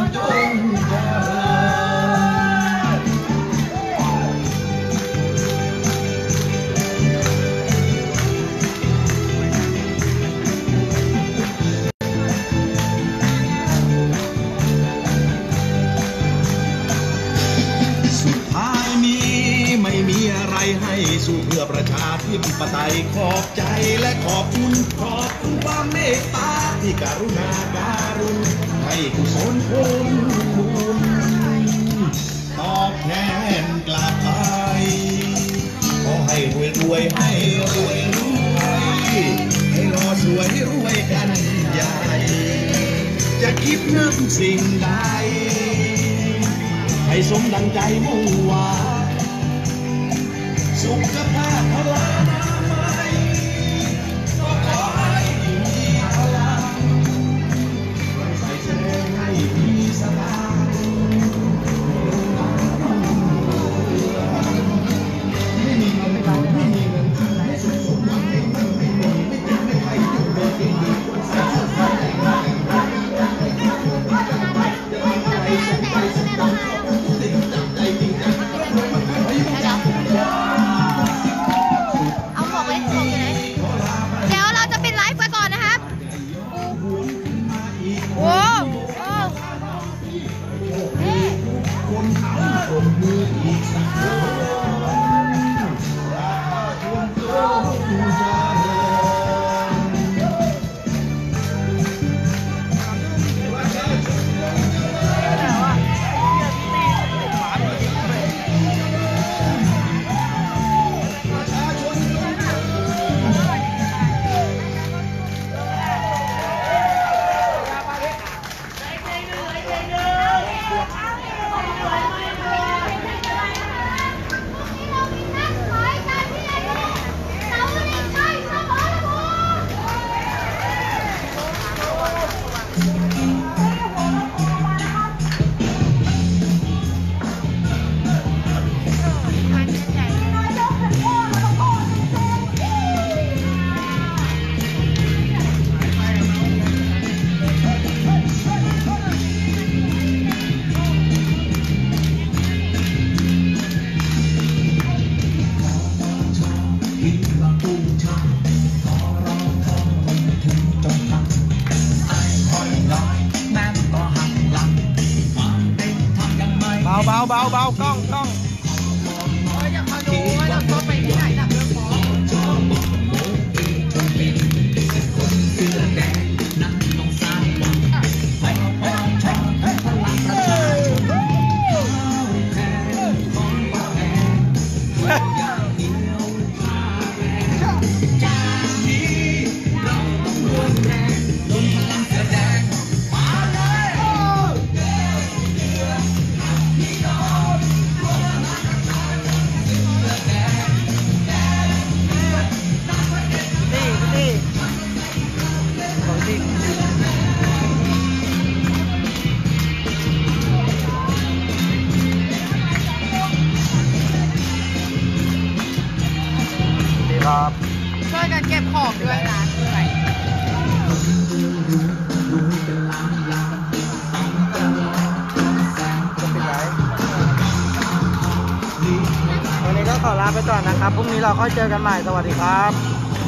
ให้สู้เพื่อประชาธิปไตยขอบใจและขอบคุณขอบคุณความเมตตาที่กรุณาการุณให้กุศลผลบุญตอบแทนกลับไปขอให้รวยรวยให้รวยรวยให้รอสวยรวยกันใหญ่จะคิดนึกสิ่งใดให้สมดังใจมุ่งหวังสุขภาพพลานามัยก็ขอให้มีพลังใส่แสดงให้มีสบายไม่มีเงินไม่ได้ไม่มีเงินทำให้สุขสมหวังให้มันไม่มีไม่เจ็บไม่ใครอยู่เดินเก่งดีคนใส่เสื้อสีแดงมาแต่งงานแต่งงานแต่งงานแต่งงานแต่งงานจะทำอะไรสมใจสมหวังขอบคุณทุกสิ่งจากใจจริงจังร่ำรวยมากๆให้มีความสุขเดี๋ยวเราจะปิดไลฟ์ไปก่อนนะครับโอ้โอ้คนทำคนมืออีกสักคนราคาชวนโตจะเบาเบาเบากล้องกล้องอยากมาดูว่าเราต้องไปที่ไหนนะเรื่องของช่วยกันเก็บของด้วยนะด้วยขอลาไปก่อนนะครับพรุ่งนี้เราค่อยเจอกันใหม่สวัสดีครับ